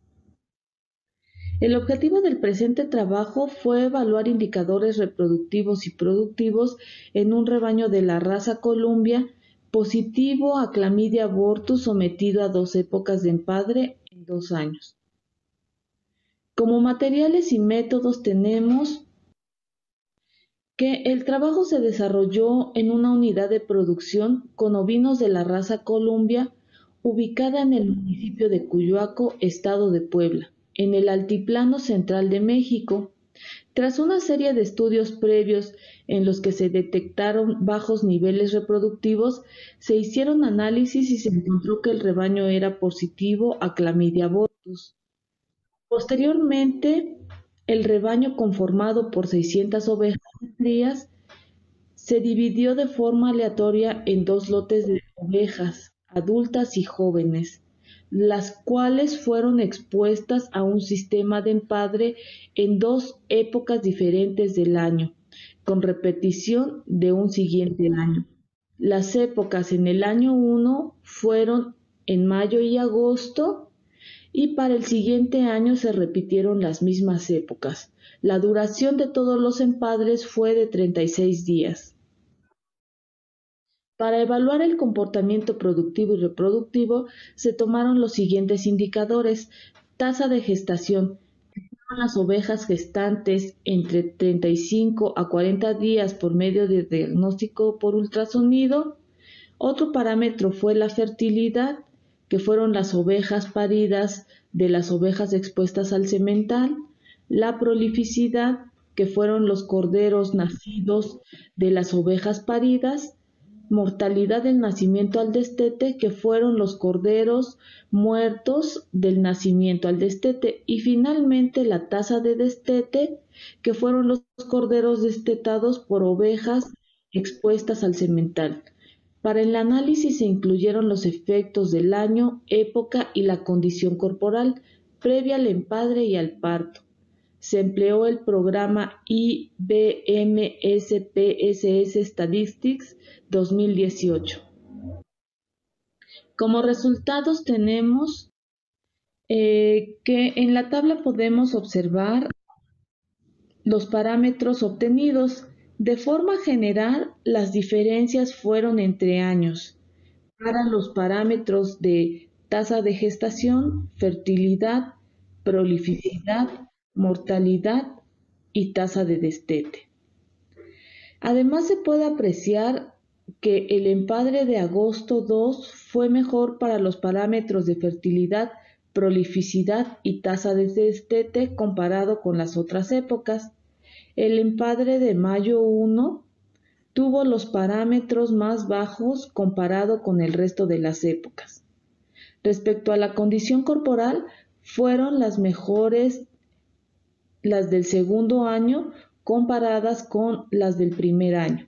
El objetivo del presente trabajo fue evaluar indicadores reproductivos y productivos en un rebaño de la raza Columbia positivo a Chlamydia abortus sometido a 2 épocas de empadre en 2 años. Como materiales y métodos tenemos que el trabajo se desarrolló en una unidad de producción con ovinos de la raza Columbia ubicada en el municipio de Cuyoaco, estado de Puebla, en el altiplano central de México. Tras una serie de estudios previos en los que se detectaron bajos niveles reproductivos, se hicieron análisis y se encontró que el rebaño era positivo a Chlamydia abortus. Posteriormente, el rebaño conformado por 600 ovejas de crías se dividió de forma aleatoria en 2 lotes de ovejas, adultas y jóvenes, las cuales fueron expuestas a un sistema de empadre en 2 épocas diferentes del año, con repetición de un siguiente año. Las épocas en el año 1 fueron en mayo y agosto, y para el siguiente año se repitieron las mismas épocas. La duración de todos los empadres fue de 36 días. Para evaluar el comportamiento productivo y reproductivo, se tomaron los siguientes indicadores: tasa de gestación, que fueron las ovejas gestantes entre 35 a 40 días por medio de diagnóstico por ultrasonido. Otro parámetro fue la fertilidad, que fueron las ovejas paridas de las ovejas expuestas al semental, la prolificidad, que fueron los corderos nacidos de las ovejas paridas, mortalidad del nacimiento al destete, que fueron los corderos muertos del nacimiento al destete, y finalmente la tasa de destete, que fueron los corderos destetados por ovejas expuestas al semental. Para el análisis se incluyeron los efectos del año, época y la condición corporal previa al empadre y al parto. Se empleó el programa IBM-SPSS Statistics 2018. Como resultados tenemos que en la tabla podemos observar los parámetros obtenidos. De forma general, las diferencias fueron entre años. Para los parámetros de tasa de gestación, fertilidad, prolificidad, mortalidad y tasa de destete. Además, se puede apreciar que el empadre de agosto 2 fue mejor para los parámetros de fertilidad, prolificidad y tasa de destete comparado con las otras épocas. El empadre de mayo 1 tuvo los parámetros más bajos comparado con el resto de las épocas. Respecto a la condición corporal, fueron las mejores las del segundo año comparadas con las del primer año.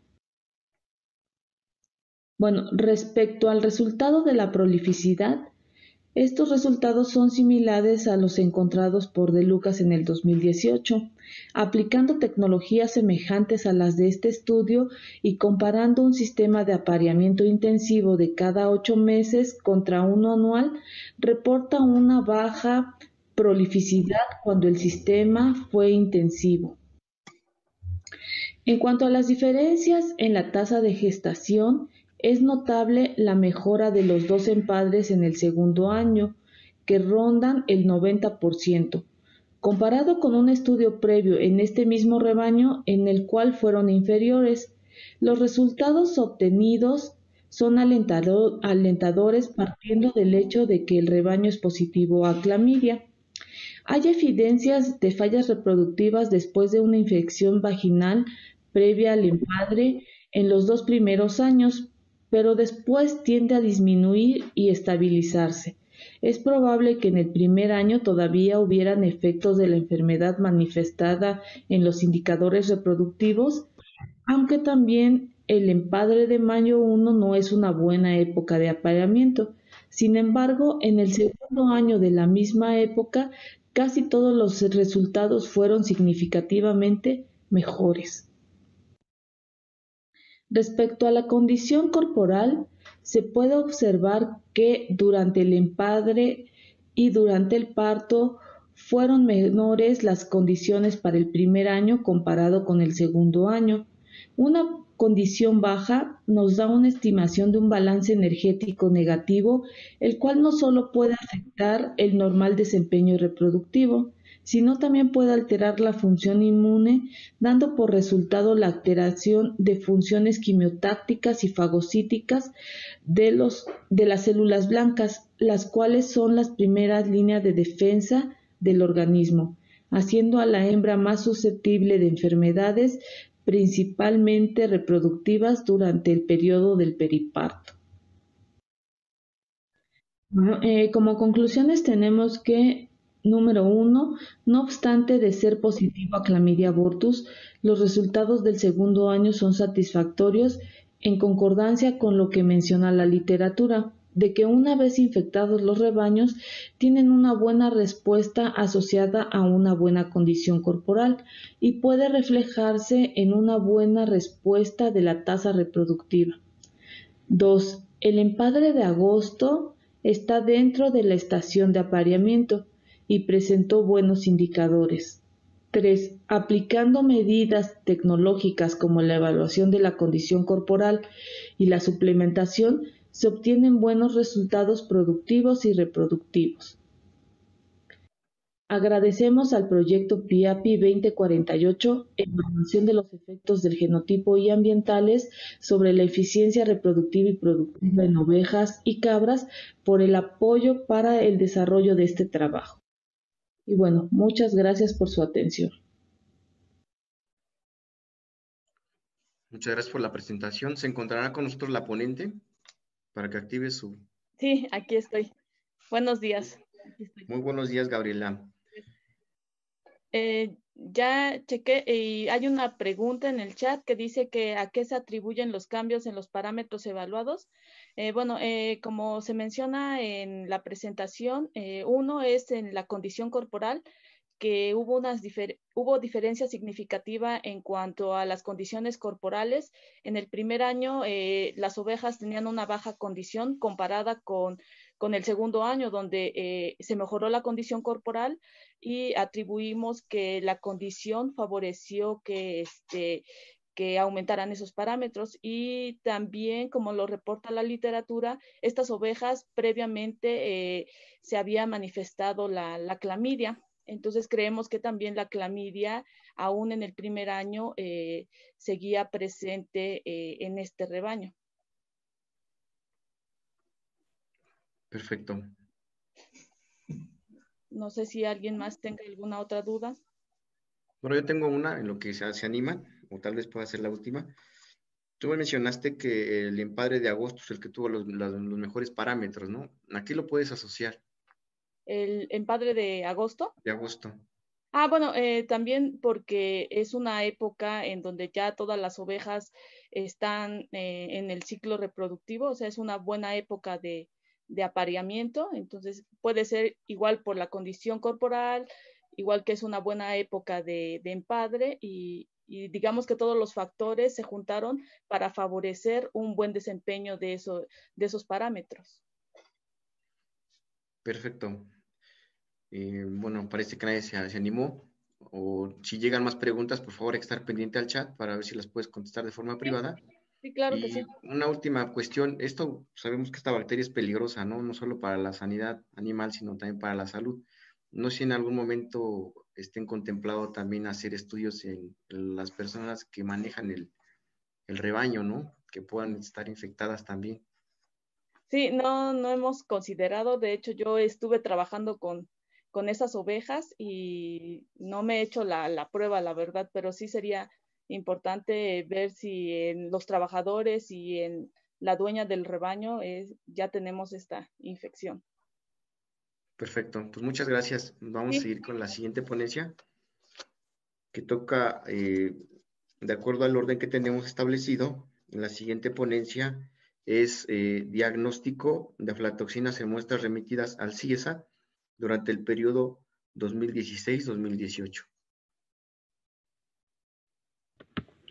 Bueno, respecto al resultado de la prolificidad, estos resultados son similares a los encontrados por De Lucas en el 2018, aplicando tecnologías semejantes a las de este estudio y comparando un sistema de apareamiento intensivo de cada 8 meses contra uno anual, reporta una baja prolificidad cuando el sistema fue intensivo. En cuanto a las diferencias en la tasa de gestación, es notable la mejora de los 2 empadres en el segundo año, que rondan el 90%, comparado con un estudio previo en este mismo rebaño en el cual fueron inferiores. Los resultados obtenidos son alentadores partiendo del hecho de que el rebaño es positivo a clamidia. Hay evidencias de fallas reproductivas después de una infección vaginal previa al empadre en los 2 primeros años, pero después tiende a disminuir y estabilizarse. Es probable que en el primer año todavía hubieran efectos de la enfermedad manifestada en los indicadores reproductivos, aunque también el empadre de mayo 1 no es una buena época de apareamiento. Sin embargo, en el segundo año de la misma época, casi todos los resultados fueron significativamente mejores. Respecto a la condición corporal, se puede observar que durante el empadre y durante el parto fueron menores las condiciones para el primer año comparado con el segundo año. Una condición baja nos da una estimación de un balance energético negativo, el cual no solo puede afectar el normal desempeño reproductivo, sino también puede alterar la función inmune, dando por resultado la alteración de funciones quimiotácticas y fagocíticas de las células blancas, las cuales son las primeras líneas de defensa del organismo, haciendo a la hembra más susceptible de enfermedades, principalmente reproductivas durante el periodo del periparto. Bueno, como conclusiones tenemos que, número 1, no obstante de ser positivo a Clamidia abortus, los resultados del segundo año son satisfactorios en concordancia con lo que menciona la literatura, de que una vez infectados los rebaños tienen una buena respuesta asociada a una buena condición corporal y puede reflejarse en una buena respuesta de la tasa reproductiva. 2. El empadre de agosto está dentro de la estación de apareamiento y presentó buenos indicadores. 3. Aplicando medidas tecnológicas como la evaluación de la condición corporal y la suplementación, se obtienen buenos resultados productivos y reproductivos. Agradecemos al proyecto PIAPI 2048 evaluación de los efectos del genotipo y ambientales sobre la eficiencia reproductiva y productiva en ovejas y cabras por el apoyo para el desarrollo de este trabajo. Y bueno, muchas gracias por su atención. Muchas gracias por la presentación. ¿Se encontrará con nosotros la ponente para que active su... Sí, aquí estoy. Buenos días. Muy buenos días, Gabriela. Ya chequé y hay una pregunta en el chat que dice que a qué se atribuyen los cambios en los parámetros evaluados. Como se menciona en la presentación, uno es en la condición corporal, que hubo diferencia significativa en cuanto a las condiciones corporales. En el primer año, las ovejas tenían una baja condición comparada con el segundo año, donde se mejoró la condición corporal y atribuimos que la condición favoreció que aumentaran esos parámetros. Y también, como lo reporta la literatura, estas ovejas previamente se había manifestado la clamidia. Entonces creemos que también la clamidia, aún en el primer año, seguía presente en este rebaño. Perfecto. No sé si alguien más tenga alguna otra duda. Bueno, yo tengo una en lo que se animan, o tal vez pueda ser la última. Tú me mencionaste que el empadre de agosto es el que tuvo los mejores parámetros, ¿no? ¿A qué lo puedes asociar? ¿El empadre de agosto? De agosto. Bueno, también porque es una época en donde ya todas las ovejas están en el ciclo reproductivo, o sea, es una buena época de apareamiento, entonces puede ser igual por la condición corporal, igual que es una buena época de empadre y digamos que todos los factores se juntaron para favorecer un buen desempeño de esos parámetros. Perfecto. Bueno, parece que nadie se animó. O si llegan más preguntas, por favor, hay que estar pendiente al chat para ver si las puedes contestar de forma privada. Sí, claro que sí. Una última cuestión. Esto, sabemos que esta bacteria es peligrosa, ¿no? No solo para la sanidad animal, sino también para la salud. No sé si en algún momento estén contemplado también hacer estudios en las personas que manejan el rebaño, ¿no? Que puedan estar infectadas también. Sí, no hemos considerado. De hecho, yo estuve trabajando con esas ovejas y no me he hecho la prueba, la verdad, pero sí sería importante ver si en los trabajadores y en la dueña del rebaño ya tenemos esta infección. Perfecto, pues muchas gracias. Vamos a seguir con la siguiente ponencia, que toca, de acuerdo al orden que tenemos establecido, en la siguiente ponencia es diagnóstico de aflatoxinas en muestras remitidas al CIESA durante el periodo 2016-2018.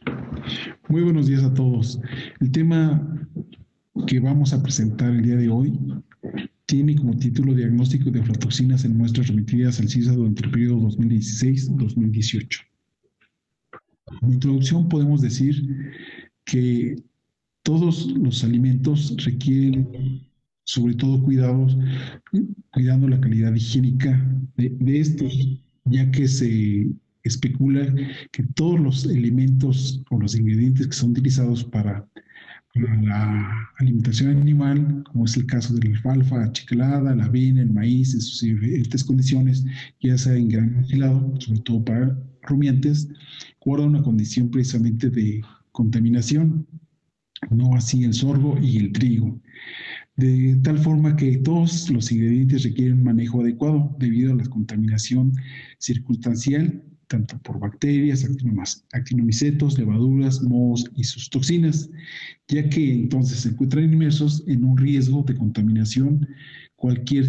Muy buenos días a todos. El tema que vamos a presentar el día de hoy tiene como título Diagnóstico de aflatoxinas en muestras remitidas al CISA durante el periodo 2016-2018. Como introducción podemos decir que todos los alimentos requieren sobre todo cuidando la calidad higiénica de estos, ya que se especula que todos los elementos o los ingredientes que son utilizados para la alimentación animal, como es el caso de la alfalfa achicalada, la avena, el maíz, en sus diferentes condiciones, ya sea en grano enchilado, sobre todo para rumiantes, guarda una condición precisamente de contaminación, no así el sorgo y el trigo. De tal forma que todos los ingredientes requieren un manejo adecuado debido a la contaminación circunstancial, tanto por bacterias, actinomicetos, levaduras, mohos y sus toxinas, ya que entonces se encuentran inmersos en un riesgo de contaminación cualquier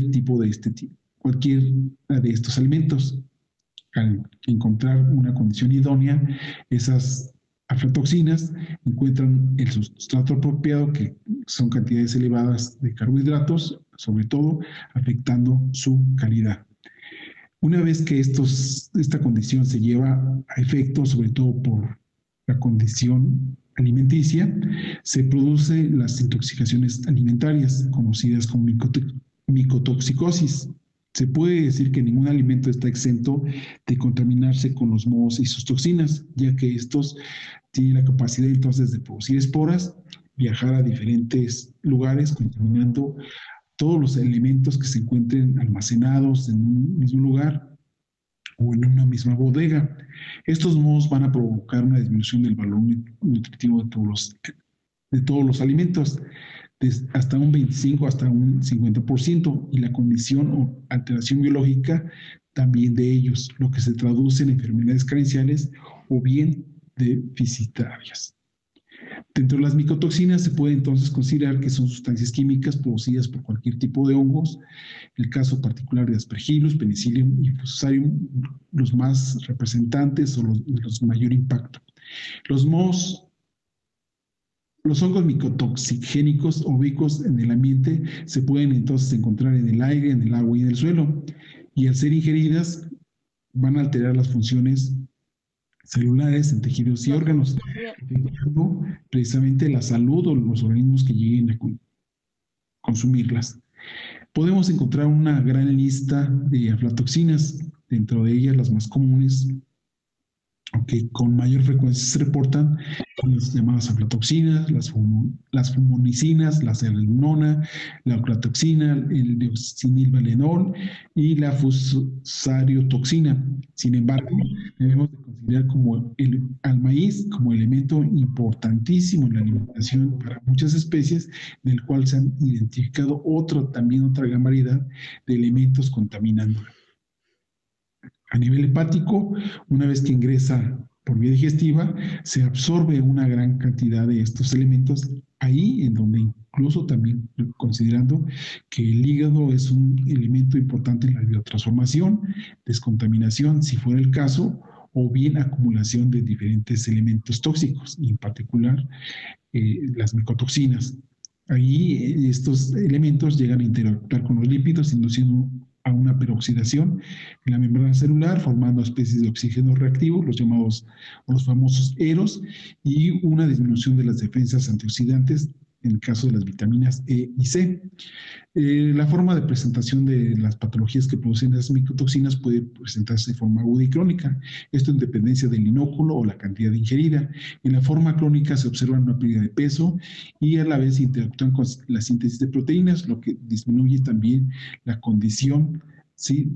de estos alimentos. Al encontrar una condición idónea, esas aflatoxinas encuentran el sustrato apropiado, que son cantidades elevadas de carbohidratos, sobre todo afectando su calidad. Una vez que esta condición se lleva a efecto, sobre todo por la condición alimenticia, se producen las intoxicaciones alimentarias, conocidas como micotoxicosis. Se puede decir que ningún alimento está exento de contaminarse con los mohos y sus toxinas, ya que estos tienen la capacidad entonces de producir esporas, viajar a diferentes lugares, contaminando todos los elementos que se encuentren almacenados en un mismo lugar o en una misma bodega. Estos mohos van a provocar una disminución del valor nutritivo de todos los alimentos, hasta un 25 hasta un 50%, y la condición o alteración biológica también de ellos, lo que se traduce en enfermedades carenciales o bien deficitarias. Dentro de las micotoxinas se puede entonces considerar que son sustancias químicas producidas por cualquier tipo de hongos, el caso particular de Aspergillus, Penicillium y Fusarium, los más representantes o los de mayor impacto. Los hongos micotoxigénicos o ubicos en el ambiente se pueden entonces encontrar en el aire, en el agua y en el suelo, y al ser ingeridas van a alterar las funciones celulares en tejidos y órganos, afectando precisamente la salud o los organismos que lleguen a consumirlas. Podemos encontrar una gran lista de aflatoxinas, dentro de ellas las más comunes, que con mayor frecuencia se reportan, las llamadas aflatoxinas, las fumonicinas, la cerebrona, la oclatoxina, el deoxinilvalenol y la fusariotoxina. Sin embargo, debemos de considerar al maíz como elemento importantísimo en la alimentación para muchas especies, del cual se han identificado otra gran variedad de elementos contaminándola. A nivel hepático, una vez que ingresa por vía digestiva, se absorbe una gran cantidad de estos elementos, ahí en donde incluso también considerando que el hígado es un elemento importante en la biotransformación, descontaminación, si fuera el caso, o bien acumulación de diferentes elementos tóxicos, y en particular las micotoxinas. Ahí estos elementos llegan a interactuar con los lípidos, induciendo a una peroxidación en la membrana celular, formando especies de oxígeno reactivo, los famosos EROS, y una disminución de las defensas antioxidantes en el caso de las vitaminas E y C. La forma de presentación de las patologías que producen las micotoxinas puede presentarse de forma aguda y crónica, esto en dependencia del inóculo o la cantidad ingerida. En la forma crónica se observa una pérdida de peso y a la vez interactúan con la síntesis de proteínas, lo que disminuye también la condición, ¿sí?,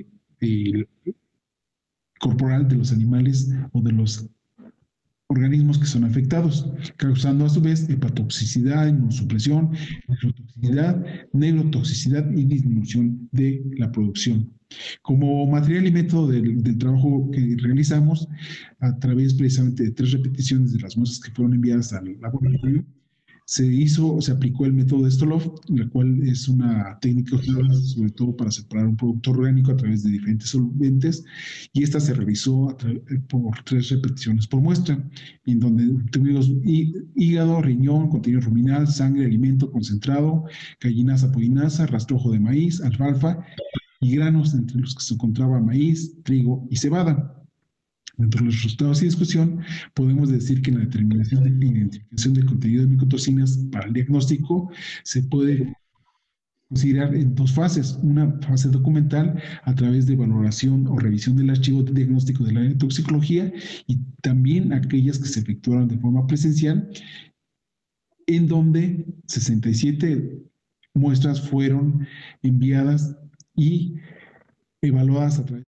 corporal de los animales o de los organismos que son afectados, causando a su vez hepatotoxicidad, inmunosupresión, neurotoxicidad y disminución de la producción. Como material y método del trabajo que realizamos, a través precisamente de 3 repeticiones de las muestras que fueron enviadas al laboratorio, se aplicó el método de Stolov, la cual es una técnica usada sobre todo para separar un producto orgánico a través de diferentes solventes, y esta se realizó por 3 repeticiones por muestra, en donde tuvimos hígado, riñón, contenido ruminal, sangre, alimento concentrado, gallinasa, polinasa, rastrojo de maíz, alfalfa y granos, entre los que se encontraba maíz, trigo y cebada. Dentro de los resultados y discusión, podemos decir que en la determinación de identificación del contenido de micotoxinas para el diagnóstico se puede considerar en 2 fases. Una fase documental a través de valoración o revisión del archivo de diagnóstico del área de toxicología, y también aquellas que se efectuaron de forma presencial, en donde 67 muestras fueron enviadas y evaluadas a través